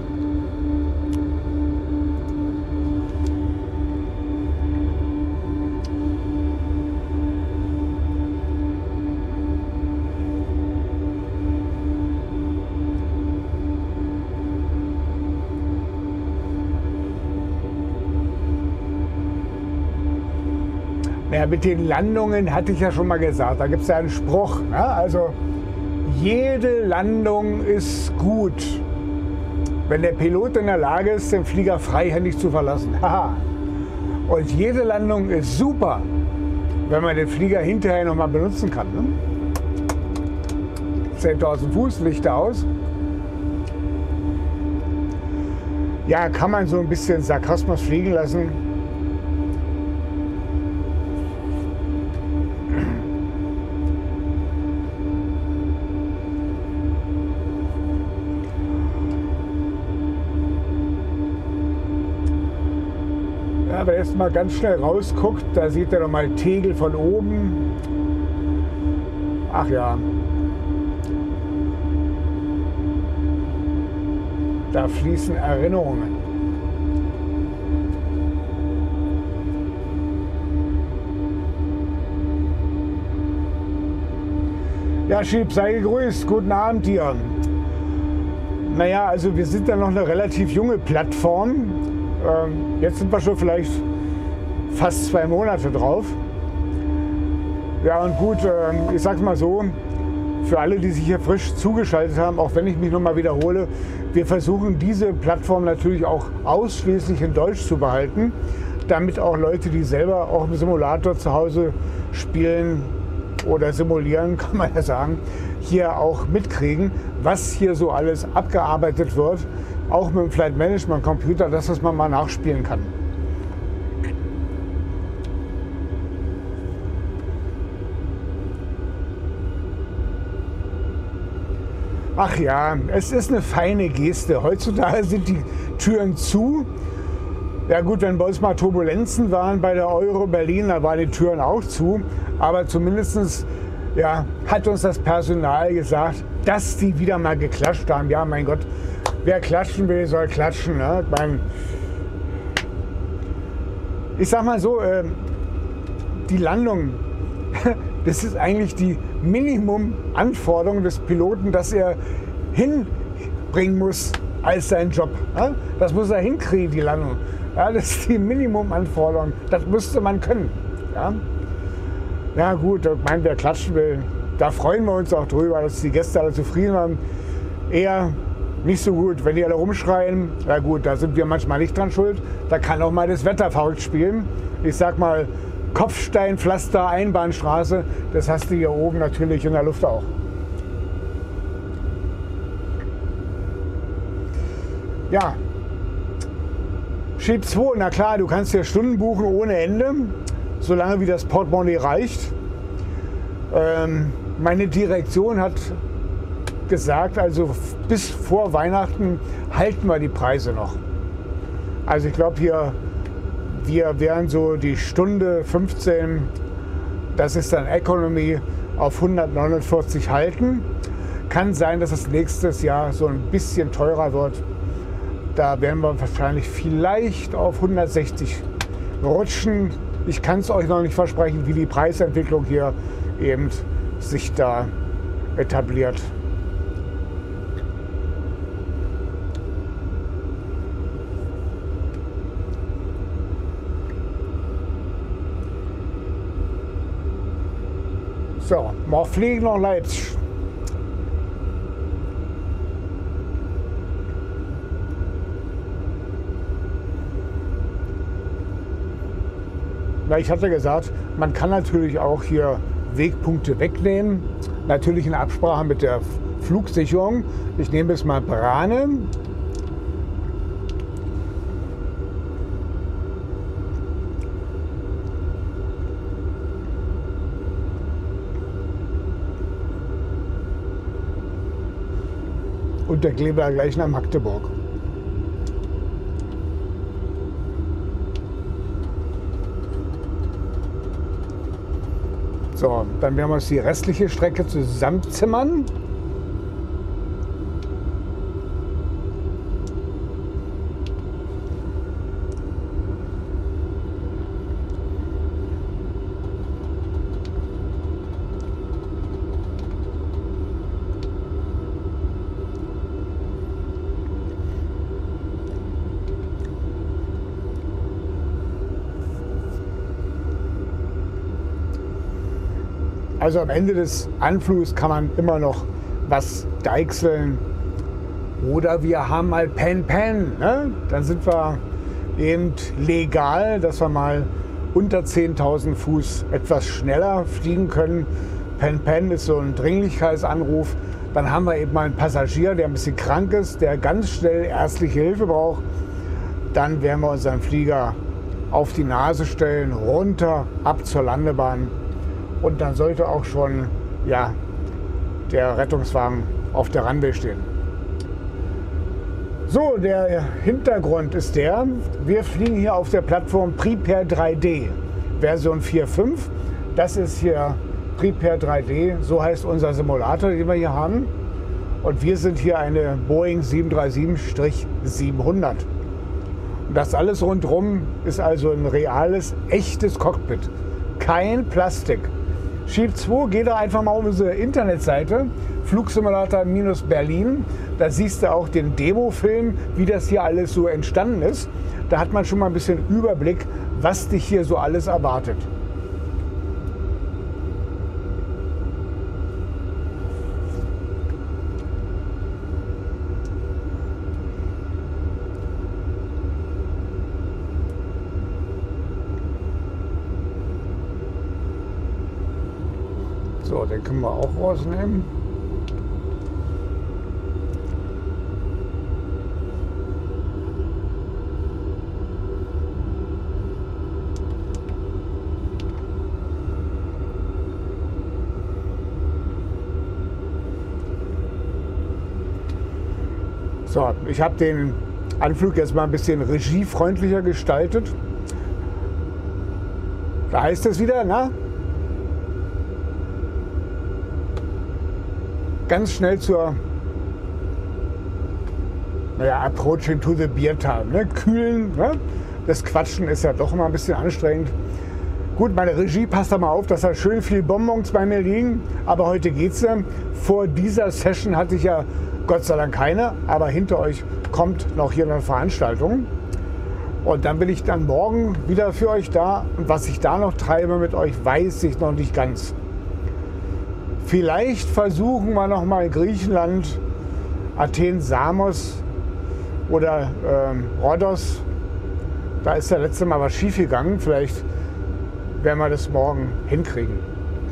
Ja, mit den Landungen hatte ich ja schon mal gesagt, da gibt es ja einen Spruch. Ne? Also jede Landung ist gut, wenn der Pilot in der Lage ist, den Flieger freihändig zu verlassen. Haha. Und jede Landung ist super, wenn man den Flieger hinterher noch mal benutzen kann. Ne? zehntausend Fuß, Lichter aus. Ja, kann man so ein bisschen Sarkasmus fliegen lassen. Ja, wer jetzt mal ganz schnell rausguckt, da sieht er noch mal Tegel von oben. Ach ja. Da fließen Erinnerungen. Ja, Schieb, sei gegrüßt. Guten Abend dir. Naja, also wir sind ja noch eine relativ junge Plattform. Ähm, jetzt sind wir schon vielleicht fast zwei Monate drauf. Ja, und gut, äh, ich sag's mal so, für alle, die sich hier frisch zugeschaltet haben, auch wenn ich mich nochmal wiederhole, wir versuchen diese Plattform natürlich auch ausschließlich in Deutsch zu behalten, damit auch Leute, die selber auch im Simulator zu Hause spielen oder simulieren, kann man ja sagen, hier auch mitkriegen, was hier so alles abgearbeitet wird, auch mit dem Flight Management Computer, dass das man mal nachspielen kann. Ach ja, es ist eine feine Geste. Heutzutage sind die Türen zu. Ja gut, wenn bei uns mal Turbulenzen waren bei der Euro Berlin, da waren die Türen auch zu. Aber zumindest ja, hat uns das Personal gesagt, dass die wieder mal geklatscht haben. Ja, mein Gott, wer klatschen will, soll klatschen. Ne? Ich, mein, ich sag mal so, äh, die Landung, das ist eigentlich die Minimum-Anforderung des Piloten, dass er hinbringen muss als sein Job. Ja? Das muss er hinkriegen, die Landung. Ja, das ist die Minimum-Anforderung. Das müsste man können. Ja, ja gut, ich meine, wer klatschen will, da freuen wir uns auch drüber, dass die Gäste alle zufrieden waren. Eher nicht so gut, wenn die alle rumschreien. Ja gut, da sind wir manchmal nicht dran schuld. Da kann auch mal das Wetter verrückt spielen. Ich sag mal, Kopfstein, Pflaster, Einbahnstraße, das hast du hier oben natürlich in der Luft auch. Ja, Sheep zwei, na klar, du kannst hier Stunden buchen ohne Ende, solange wie das Portemonnaie reicht. Ähm, meine Direktion hat gesagt, also bis vor Weihnachten halten wir die Preise noch. Also ich glaube hier, wir werden so die Stunde fünfzehn, das ist dann Economy, auf hundertneunundvierzig halten. Kann sein, dass es nächstes Jahr so ein bisschen teurer wird. Da werden wir wahrscheinlich vielleicht auf hundertsechzig rutschen. Ich kann es euch noch nicht versprechen, wie die Preisentwicklung hier eben sich da etabliert. So, mal fliegen nach Leipzig. Na, ich hatte gesagt, man kann natürlich auch hier Wegpunkte wegnehmen. Natürlich in Absprache mit der Flugsicherung. Ich nehme jetzt mal Brane. Und der Kleber gleich nach Magdeburg. So, dann werden wir uns die restliche Strecke zusammenzimmern. Also am Ende des Anflugs kann man immer noch was deichseln. Oder wir haben mal Pen Pen. Ne? Dann sind wir eben legal, dass wir mal unter zehntausend Fuß etwas schneller fliegen können. Pen Pen ist so ein Dringlichkeitsanruf. Dann haben wir eben mal einen Passagier, der ein bisschen krank ist, der ganz schnell ärztliche Hilfe braucht. Dann werden wir unseren Flieger auf die Nase stellen, runter, ab zur Landebahn. Und dann sollte auch schon ja, der Rettungswagen auf der Runway stehen. So, der Hintergrund ist der, wir fliegen hier auf der Plattform Prepare drei D, Version vier Punkt fünf. Das ist hier Prepare drei D, so heißt unser Simulator, den wir hier haben. Und wir sind hier eine Boeing sieben drei sieben siebenhundert. Und das alles rundherum ist also ein reales, echtes Cockpit. Kein Plastik. Sheep zwei, geh da einfach mal auf unsere Internetseite, Flugsimulator Berlin. Da siehst du auch den Demo-Film, wie das hier alles so entstanden ist. Da hat man schon mal ein bisschen Überblick, was dich hier so alles erwartet. So, den können wir auch rausnehmen. So, ich habe den Anflug jetzt mal ein bisschen regiefreundlicher gestaltet. Da heißt es wieder, na? Ganz schnell zur naja, Approaching to the Beer Time. Ne? Kühlen, ne? Das Quatschen ist ja doch immer ein bisschen anstrengend. Gut, meine Regie passt da mal auf, dass da schön viel Bonbons bei mir liegen. Aber heute geht's ja. Vor dieser Session hatte ich ja Gott sei Dank keine, aber hinter euch kommt noch hier eine Veranstaltung. Und dann bin ich dann morgen wieder für euch da. Und was ich da noch treibe mit euch, weiß ich noch nicht ganz. Vielleicht versuchen wir noch mal Griechenland, Athen, Samos oder ähm, Rhodos. Da ist ja letztes Mal was schief gegangen. Vielleicht werden wir das morgen hinkriegen.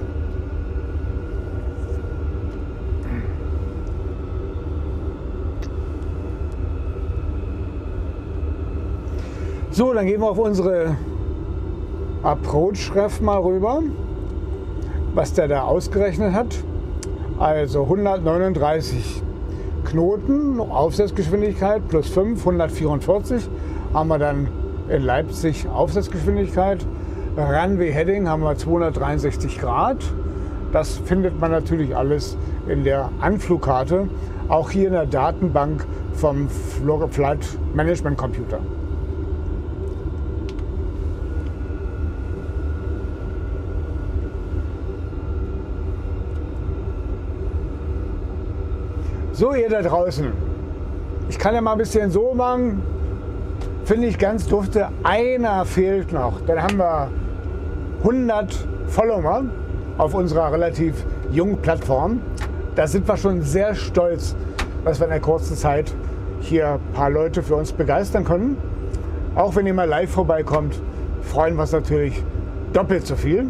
So, dann gehen wir auf unsere Approach-Ref mal rüber, was der da ausgerechnet hat. Also hundertneununddreißig Knoten, Aufsetzgeschwindigkeit plus fünf, hundertvierundvierzig haben wir dann in Leipzig Aufsetzgeschwindigkeit. Runway Heading haben wir zweihundertdreiundsechzig Grad. Das findet man natürlich alles in der Anflugkarte, auch hier in der Datenbank vom Flight Management Computer. So, ihr da draußen, ich kann ja mal ein bisschen so machen, finde ich ganz dufte. Einer fehlt noch, dann haben wir hundert Follower auf unserer relativ jungen Plattform. Da sind wir schon sehr stolz, dass wir in der kurzen Zeit hier ein paar Leute für uns begeistern können. Auch wenn ihr mal live vorbeikommt, freuen wir uns natürlich doppelt so viel.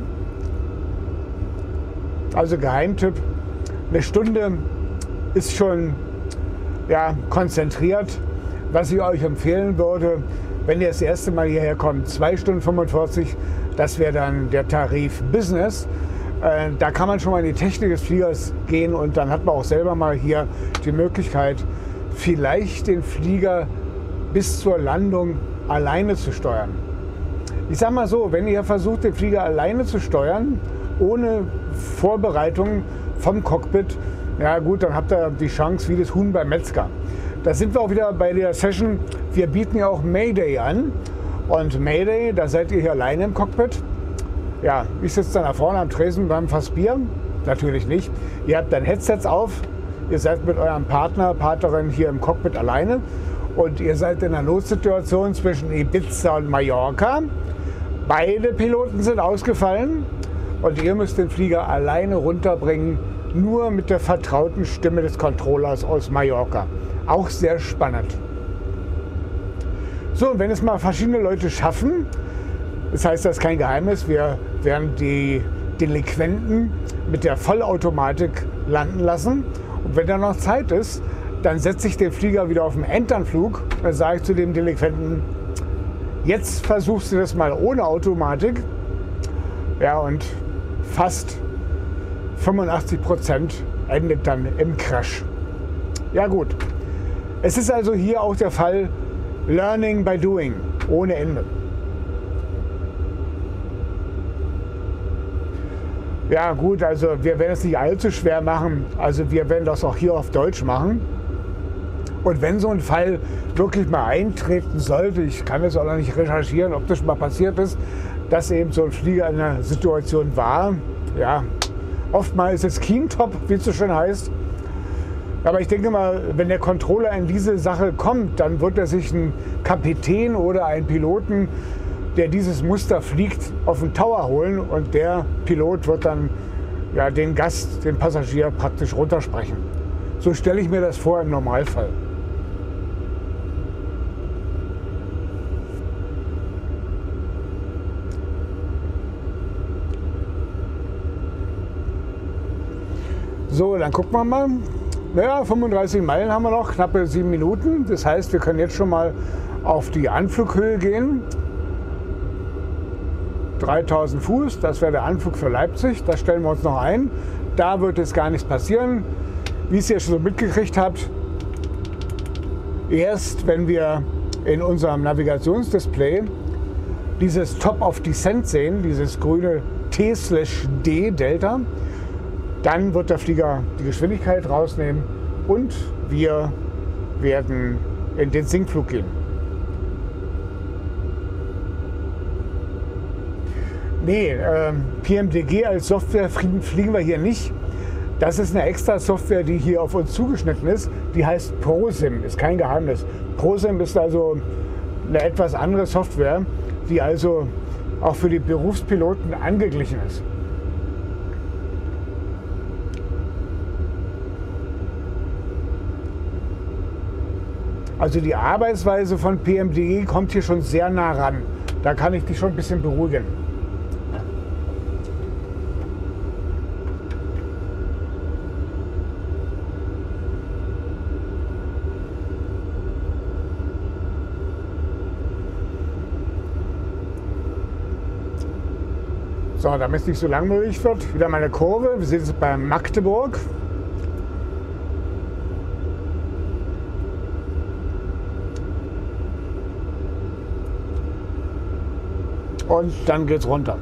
Also Geheimtipp, eine Stunde ist schon ja, konzentriert. Was ich euch empfehlen würde, wenn ihr das erste Mal hierher kommt, zwei Stunden fünfundvierzig, das wäre dann der Tarif Business. Äh, da kann man schon mal in die Technik des Fliegers gehen und dann hat man auch selber mal hier die Möglichkeit, vielleicht den Flieger bis zur Landung alleine zu steuern. Ich sag mal so, wenn ihr versucht, den Flieger alleine zu steuern, ohne Vorbereitung vom Cockpit, ja gut, dann habt ihr die Chance wie das Huhn beim Metzger. Da sind wir auch wieder bei der Session. Wir bieten ja auch Mayday an. Und Mayday, da seid ihr hier alleine im Cockpit. Ja, ich sitze dann da vorne am Tresen beim Fass Bier. Natürlich nicht. Ihr habt dann Headsets auf. Ihr seid mit eurem Partner, Partnerin hier im Cockpit alleine. Und ihr seid in einer Notsituation zwischen Ibiza und Mallorca. Beide Piloten sind ausgefallen. Und ihr müsst den Flieger alleine runterbringen. Nur mit der vertrauten Stimme des Controllers aus Mallorca. Auch sehr spannend. So, und wenn es mal verschiedene Leute schaffen, das heißt, das ist kein Geheimnis, wir werden die Delinquenten mit der Vollautomatik landen lassen. Und wenn da noch Zeit ist, dann setze ich den Flieger wieder auf den Enternflug. Dann sage ich zu dem Delinquenten, jetzt versuchst du das mal ohne Automatik. Ja, und fast fünfundachtzig Prozent endet dann im Crash. Ja gut, es ist also hier auch der Fall Learning by Doing, ohne Ende. Ja gut, also wir werden es nicht allzu schwer machen, also wir werden das auch hier auf Deutsch machen. Und wenn so ein Fall wirklich mal eintreten sollte, ich kann jetzt auch noch nicht recherchieren, ob das schon mal passiert ist, dass eben so ein Flieger in einer Situation war, ja, oftmals ist es Keentop, wie es so schön heißt. Aber ich denke mal, wenn der Controller in diese Sache kommt, dann wird er sich einen Kapitän oder einen Piloten, der dieses Muster fliegt, auf den Tower holen und der Pilot wird dann ja, den Gast, den Passagier praktisch runtersprechen. So stelle ich mir das vor im Normalfall. So, dann gucken wir mal. Naja, fünfunddreißig Meilen haben wir noch, knappe sieben Minuten. Das heißt, wir können jetzt schon mal auf die Anflughöhe gehen. dreitausend Fuß, das wäre der Anflug für Leipzig. Das stellen wir uns noch ein. Da wird jetzt gar nichts passieren. Wie ihr es schon so mitgekriegt habt, erst wenn wir in unserem Navigationsdisplay dieses Top of Descent sehen, dieses grüne T D Delta, dann wird der Flieger die Geschwindigkeit rausnehmen und wir werden in den Sinkflug gehen. Nee, äh, P M D G als Software fliegen wir hier nicht. Das ist eine extra Software, die hier auf uns zugeschnitten ist. Die heißt ProSim, ist kein Geheimnis. ProSim ist also eine etwas andere Software, die also auch für die Berufspiloten angeglichen ist. Also die Arbeitsweise von P M D G kommt hier schon sehr nah ran. Da kann ich dich schon ein bisschen beruhigen. So, damit es nicht so langweilig wird, wieder meine Kurve. Wir sind jetzt bei Magdeburg. Und dann geht's runter.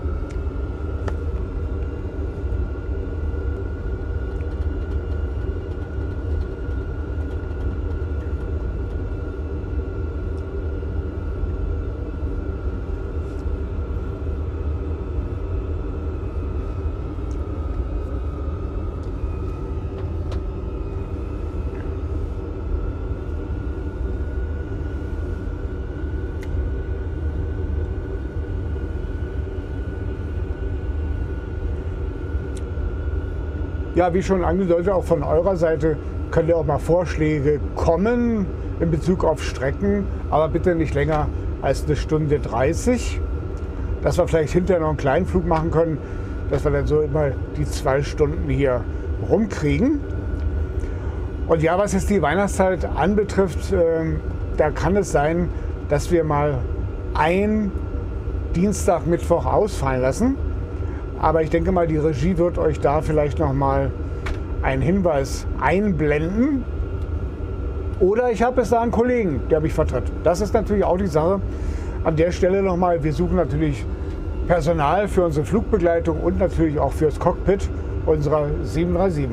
Ja, wie schon angedeutet, auch von eurer Seite könnt ihr auch mal Vorschläge kommen in Bezug auf Strecken, aber bitte nicht länger als eine Stunde dreißig, dass wir vielleicht hinterher noch einen kleinen Flug machen können, dass wir dann so immer die zwei Stunden hier rumkriegen. Und ja, was jetzt die Weihnachtszeit anbetrifft, äh, da kann es sein, dass wir mal ein Dienstag, Mittwoch ausfallen lassen. Aber ich denke mal, die Regie wird euch da vielleicht noch mal einen Hinweis einblenden. Oder ich habe es da einen Kollegen, der mich vertritt. Das ist natürlich auch die Sache. An der Stelle noch mal, wir suchen natürlich Personal für unsere Flugbegleitung und natürlich auch für das Cockpit unserer sieben drei sieben.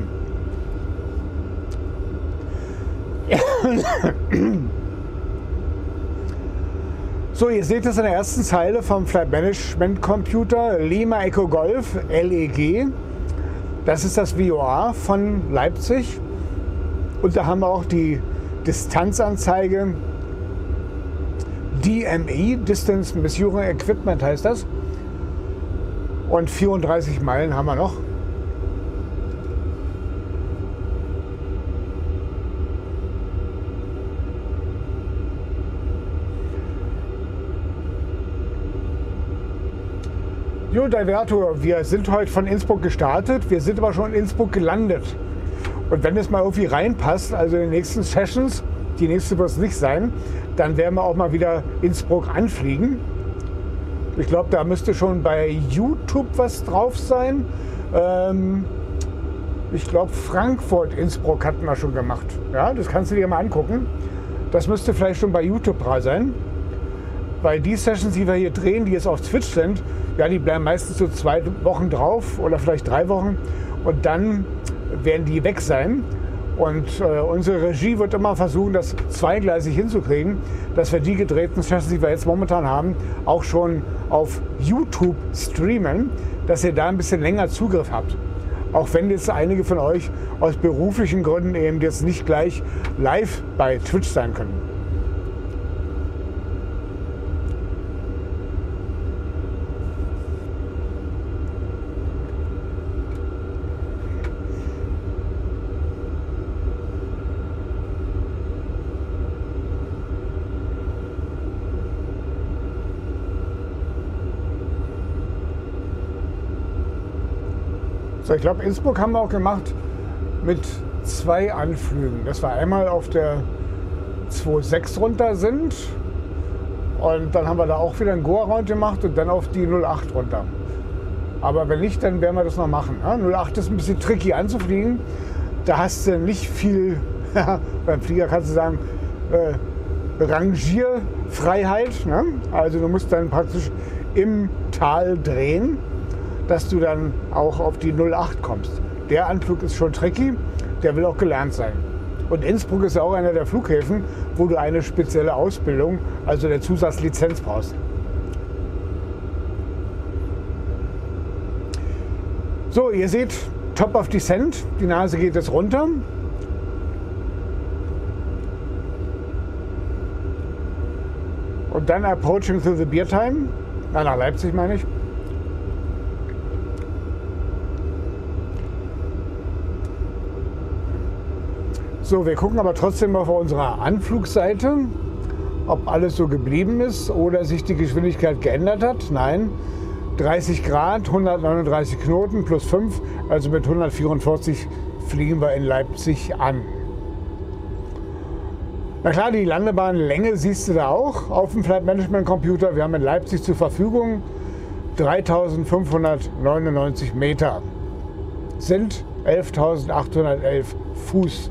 So, ihr seht es in der ersten Zeile vom Flight Management Computer, Lima Echo Golf, L E G. Das ist das V O R von Leipzig. Und da haben wir auch die Distanzanzeige, D M E, Distance Measuring Equipment heißt das. Und vierunddreißig Meilen haben wir noch. Jo, Diverto, wir sind heute von Innsbruck gestartet, wir sind aber schon in Innsbruck gelandet. Und wenn es mal irgendwie reinpasst, also in den nächsten Sessions, die nächste wird es nicht sein, dann werden wir auch mal wieder Innsbruck anfliegen. Ich glaube, da müsste schon bei YouTube was drauf sein. Ähm, ich glaube, Frankfurt-Innsbruck hatten wir schon gemacht. Ja, das kannst du dir mal angucken. Das müsste vielleicht schon bei YouTube dran sein. Weil die Sessions, die wir hier drehen, die jetzt auf Twitch sind, ja, die bleiben meistens so zwei Wochen drauf oder vielleicht drei Wochen und dann werden die weg sein. Und äh, unsere Regie wird immer versuchen, das zweigleisig hinzukriegen, dass wir die gedrehten Sessions, die wir jetzt momentan haben, auch schon auf YouTube streamen, dass ihr da ein bisschen länger Zugriff habt. Auch wenn jetzt einige von euch aus beruflichen Gründen eben jetzt nicht gleich live bei Twitch sein können. So, ich glaube, Innsbruck haben wir auch gemacht. mit zwei Anflügen. Dass wir einmal auf der zwei Komma sechs runter sind und dann haben wir da auch wieder einen Go-Around gemacht und dann auf die null Komma acht runter. Aber wenn nicht, dann werden wir das noch machen. Ja, null Komma acht ist ein bisschen tricky anzufliegen. Da hast du nicht viel, beim Flieger kannst du sagen, äh, Rangierfreiheit. Ne? Also du musst dann praktisch im Tal drehen, dass du dann auch auf die null Komma acht kommst. Der Anflug ist schon tricky, der will auch gelernt sein. Und Innsbruck ist ja auch einer der Flughäfen, wo du eine spezielle Ausbildung, also eine Zusatzlizenz brauchst. So, ihr seht, Top of Descent, die Nase geht jetzt runter. Und dann Approaching through the Beer Time, na, nach Leipzig meine ich. So, wir gucken aber trotzdem auf unserer Anflugseite, ob alles so geblieben ist oder sich die Geschwindigkeit geändert hat. Nein, dreißig Grad, hundertneununddreißig Knoten plus fünf, also mit hundertvierundvierzig fliegen wir in Leipzig an. Na klar, die Landebahnlänge siehst du da auch auf dem Flight Management Computer. Wir haben in Leipzig zur Verfügung dreitausendfünfhundertneunundneunzig Meter, sind elftausendachthundertelf Fuß.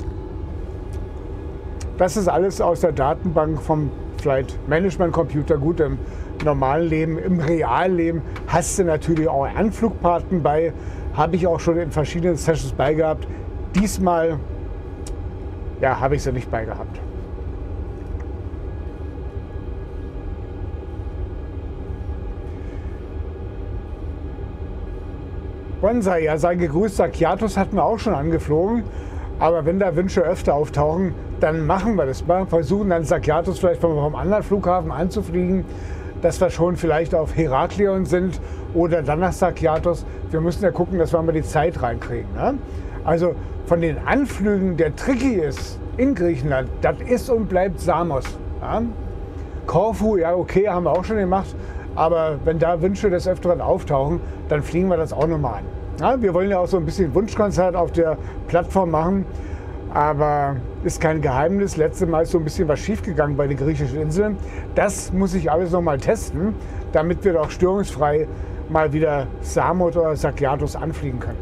Das ist alles aus der Datenbank vom Flight Management Computer. Gut, im normalen Leben, im Realleben hast du natürlich auch Anflugpaten bei. Habe ich auch schon in verschiedenen Sessions beigehabt. Diesmal ja, habe ich sie nicht beigehabt. Bonsai, ja, sei gegrüßt, Sakiatos hatten wir auch schon angeflogen. Aber wenn da Wünsche öfter auftauchen, dann machen wir das mal. Versuchen dann Sakiatos vielleicht vom, vom anderen Flughafen anzufliegen, dass wir schon vielleicht auf Heraklion sind oder dann nach Sakiatos. Wir müssen ja gucken, dass wir mal die Zeit reinkriegen. Ne? Also von den Anflügen, der tricky ist in Griechenland, das ist und bleibt Samos. Ja? Korfu, ja okay, haben wir auch schon gemacht. Aber wenn da Wünsche des Öfteren auftauchen, dann fliegen wir das auch nochmal an. Ja, wir wollen ja auch so ein bisschen Wunschkonzert auf der Plattform machen, aber ist kein Geheimnis. Letztes Mal ist so ein bisschen was schiefgegangen bei den griechischen Inseln. Das muss ich alles noch mal testen, damit wir doch störungsfrei mal wieder Samos oder Sakiatos anfliegen können.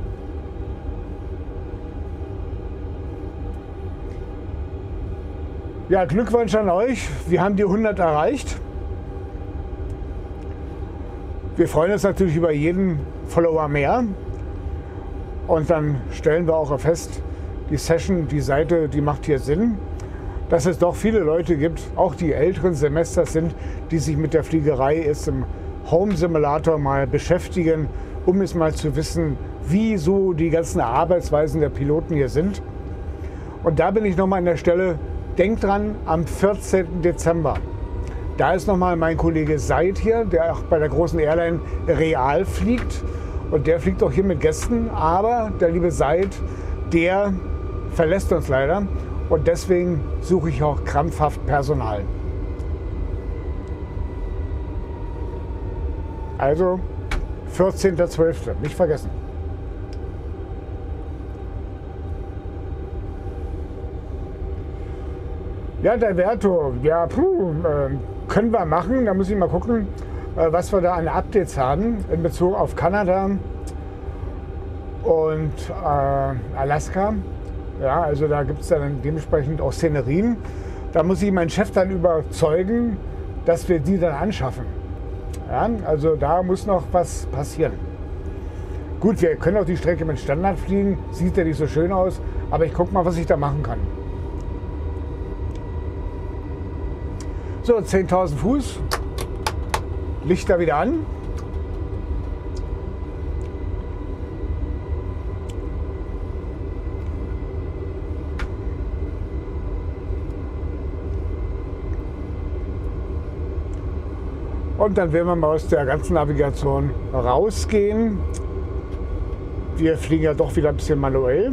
Ja, Glückwunsch an euch. Wir haben die hundert erreicht. Wir freuen uns natürlich über jeden Follower mehr. Und dann stellen wir auch fest, die Session, die Seite, die macht hier Sinn. Dass es doch viele Leute gibt, auch die älteren Semester sind, die sich mit der Fliegerei jetzt im Home Simulator mal beschäftigen, um es mal zu wissen, wie so die ganzen Arbeitsweisen der Piloten hier sind. Und da bin ich nochmal an der Stelle, denkt dran, am vierzehnten Dezember. Da ist nochmal mein Kollege Said hier, der auch bei der großen Airline Real fliegt. Und der fliegt auch hier mit Gästen. Aber der liebe Said, der verlässt uns leider. Und deswegen suche ich auch krampfhaft Personal. Also vierzehnter zwölfter nicht vergessen. Ja, der Verto, ja, puh, äh, können wir machen. Da muss ich mal gucken, äh, was wir da an Updates haben in Bezug auf Kanada und äh, Alaska. Ja, also da gibt es dann dementsprechend auch Szenerien. Da muss ich meinen Chef dann überzeugen, dass wir die dann anschaffen. Ja, also da muss noch was passieren. Gut, wir können auch die Strecke mit Standard fliegen. Sieht ja nicht so schön aus, aber ich gucke mal, was ich da machen kann. So, zehntausend Fuß, Lichter wieder an. Und dann werden wir mal aus der ganzen Navigation rausgehen. Wir fliegen ja doch wieder ein bisschen manuell.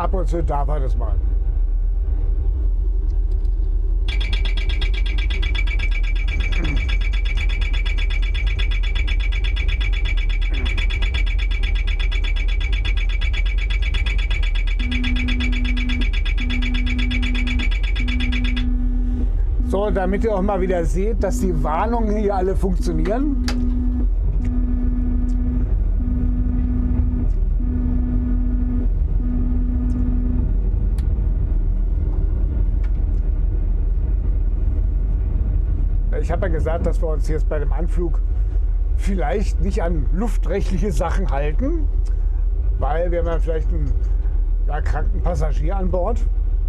ab und zu darf er das mal. So, damit ihr auch mal wieder seht, dass die Warnungen hier alle funktionieren. Ich habe ja gesagt, dass wir uns jetzt bei dem Anflug vielleicht nicht an luftrechtliche Sachen halten, weil wir haben ja vielleicht einen ja, kranken Passagier an Bord.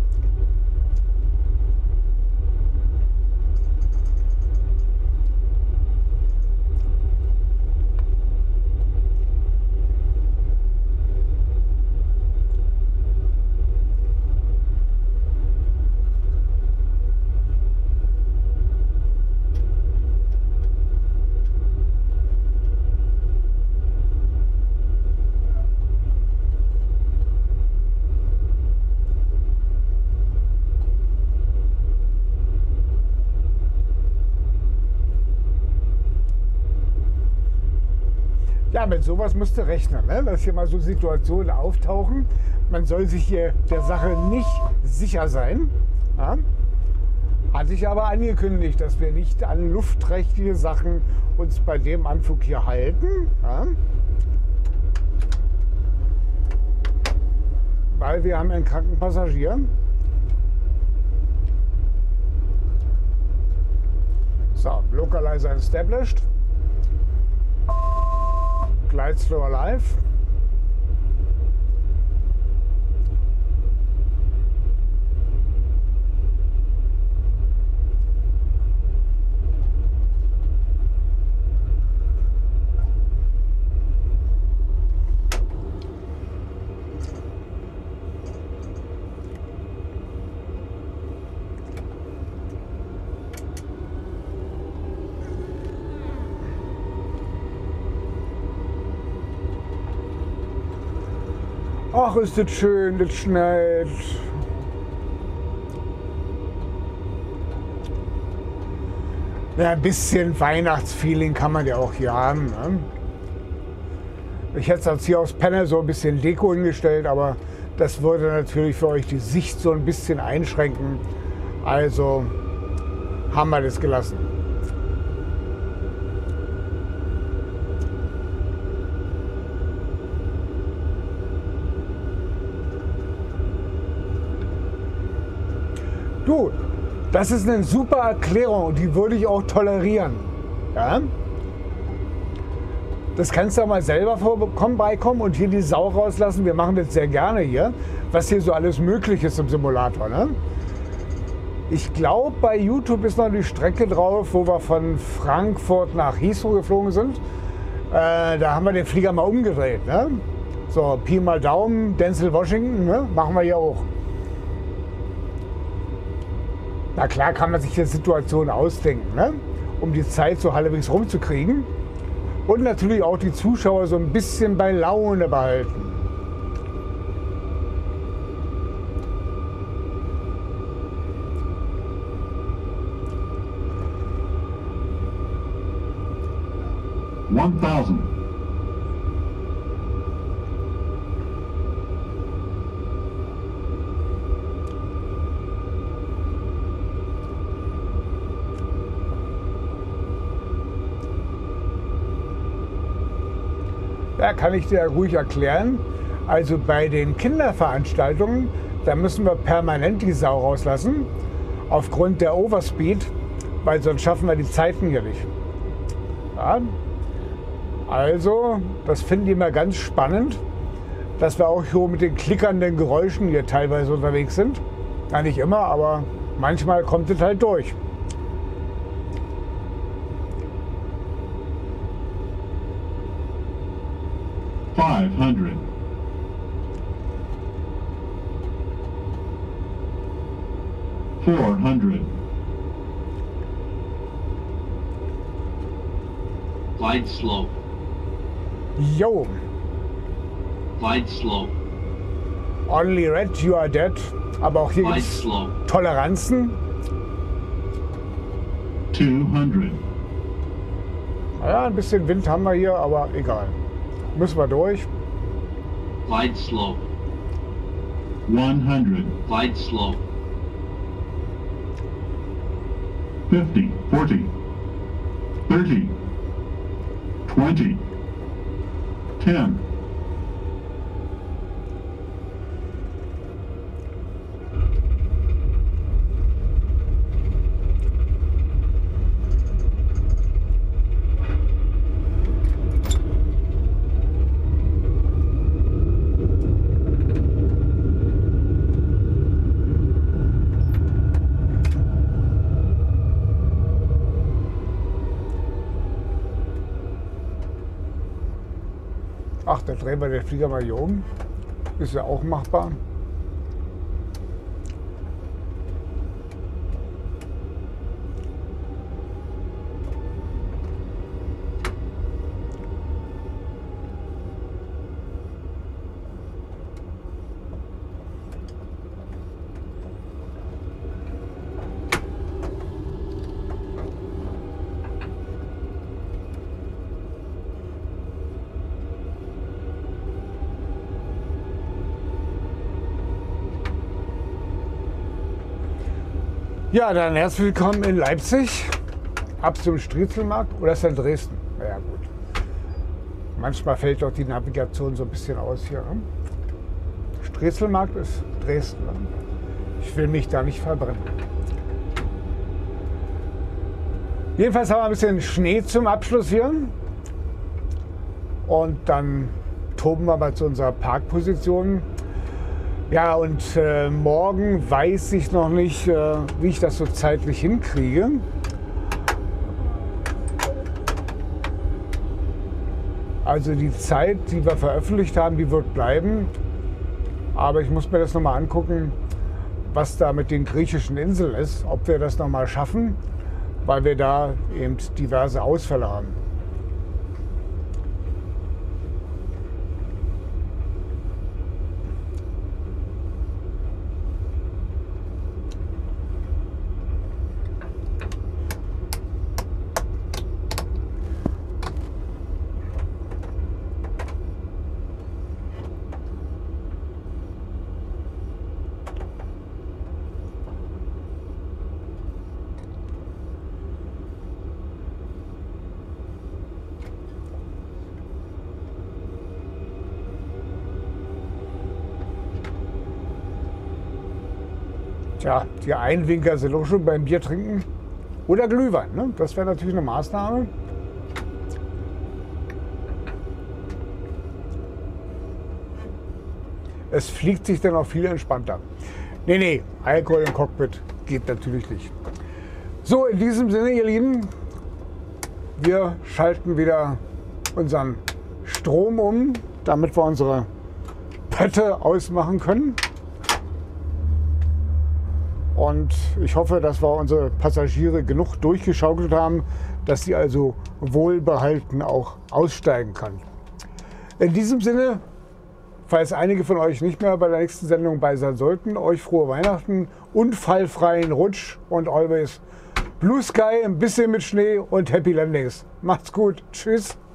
Ja, mit sowas musst du rechnen, ne? Dass hier mal so Situationen auftauchen. Man soll sich hier der Sache nicht sicher sein. Ja? Hatte ich aber angekündigt, dass wir nicht an luftrechtliche Sachen uns bei dem Anflug hier halten. Ja? Weil wir haben einen kranken Passagier. So, Localizer established. Glide slow alive. Ach, ist das schön, das schneit. Ja, ein bisschen Weihnachtsfeeling kann man ja auch hier haben. Ne? Ich hätte es als hier aus Panel so ein bisschen Deko hingestellt, aber das würde natürlich für euch die Sicht so ein bisschen einschränken. Also haben wir das gelassen. Du, das ist eine super Erklärung und die würde ich auch tolerieren. Ja? Das kannst du auch mal selber vorbeikommen und hier die Sau rauslassen. Wir machen das sehr gerne hier, was hier so alles möglich ist im Simulator. Ne? Ich glaube, bei YouTube ist noch die Strecke drauf, wo wir von Frankfurt nach Heathrow geflogen sind. Äh, da haben wir den Flieger mal umgedreht. Ne? So, Pi mal Daumen, Denzel Washington, ne? Machen wir hier auch. Na klar kann man sich die Situation ausdenken, ne? Um die Zeit so halbwegs rumzukriegen und natürlich auch die Zuschauer so ein bisschen bei Laune behalten. one thousand. Ja, kann ich dir ruhig erklären. Also bei den Kinderveranstaltungen, da müssen wir permanent die Sau rauslassen, aufgrund der Overspeed, weil sonst schaffen wir die Zeiten hier nicht. Ja? Also, das finde ich immer ganz spannend, dass wir auch so mit den klickernden Geräuschen hier teilweise unterwegs sind. Ja, nicht immer, aber manchmal kommt es halt durch. five hundred. four hundred. Glide slow. Jo, Glide slow. Only red, you are dead. Aber auch hier gibt Light es slow. Toleranzen. two hundred, Naja, ein bisschen Wind haben wir hier, aber egal. Müssen wir durch. Light slow. one hundred, Light slow. fifty, forty, thirty, twenty, ten, Ach, da drehen wir den Flieger mal hier um. Ist ja auch machbar. Ja, dann herzlich willkommen in Leipzig. Ab zum Striezelmarkt. Oder ist das in Dresden? Na ja, gut. Manchmal fällt doch die Navigation so ein bisschen aus hier. Ne? Striezelmarkt ist Dresden. Ne? Ich will mich da nicht verbrennen. Jedenfalls haben wir ein bisschen Schnee zum Abschluss hier. Und dann toben wir mal zu unserer Parkposition. Ja, und äh, morgen weiß ich noch nicht, äh, wie ich das so zeitlich hinkriege. Also die Zeit, die wir veröffentlicht haben, die wird bleiben. Aber ich muss mir das nochmal angucken, was da mit den griechischen Inseln ist. Ob wir das nochmal schaffen, weil wir da eben diverse Ausfälle haben. Tja, die Einwinker sind auch schon beim Bier trinken. Oder Glühwein, ne? Das wäre natürlich eine Maßnahme. Es fliegt sich dann auch viel entspannter. Nee, nee, Alkohol im Cockpit geht natürlich nicht. So, in diesem Sinne, ihr Lieben, wir schalten wieder unseren Strom um, damit wir unsere Pötte ausmachen können. Und ich hoffe, dass wir unsere Passagiere genug durchgeschaukelt haben, dass sie also wohlbehalten auch aussteigen können. In diesem Sinne, falls einige von euch nicht mehr bei der nächsten Sendung bei sein sollten, euch frohe Weihnachten, unfallfreien Rutsch und always Blue Sky, ein bisschen mit Schnee und Happy Landings. Macht's gut. Tschüss.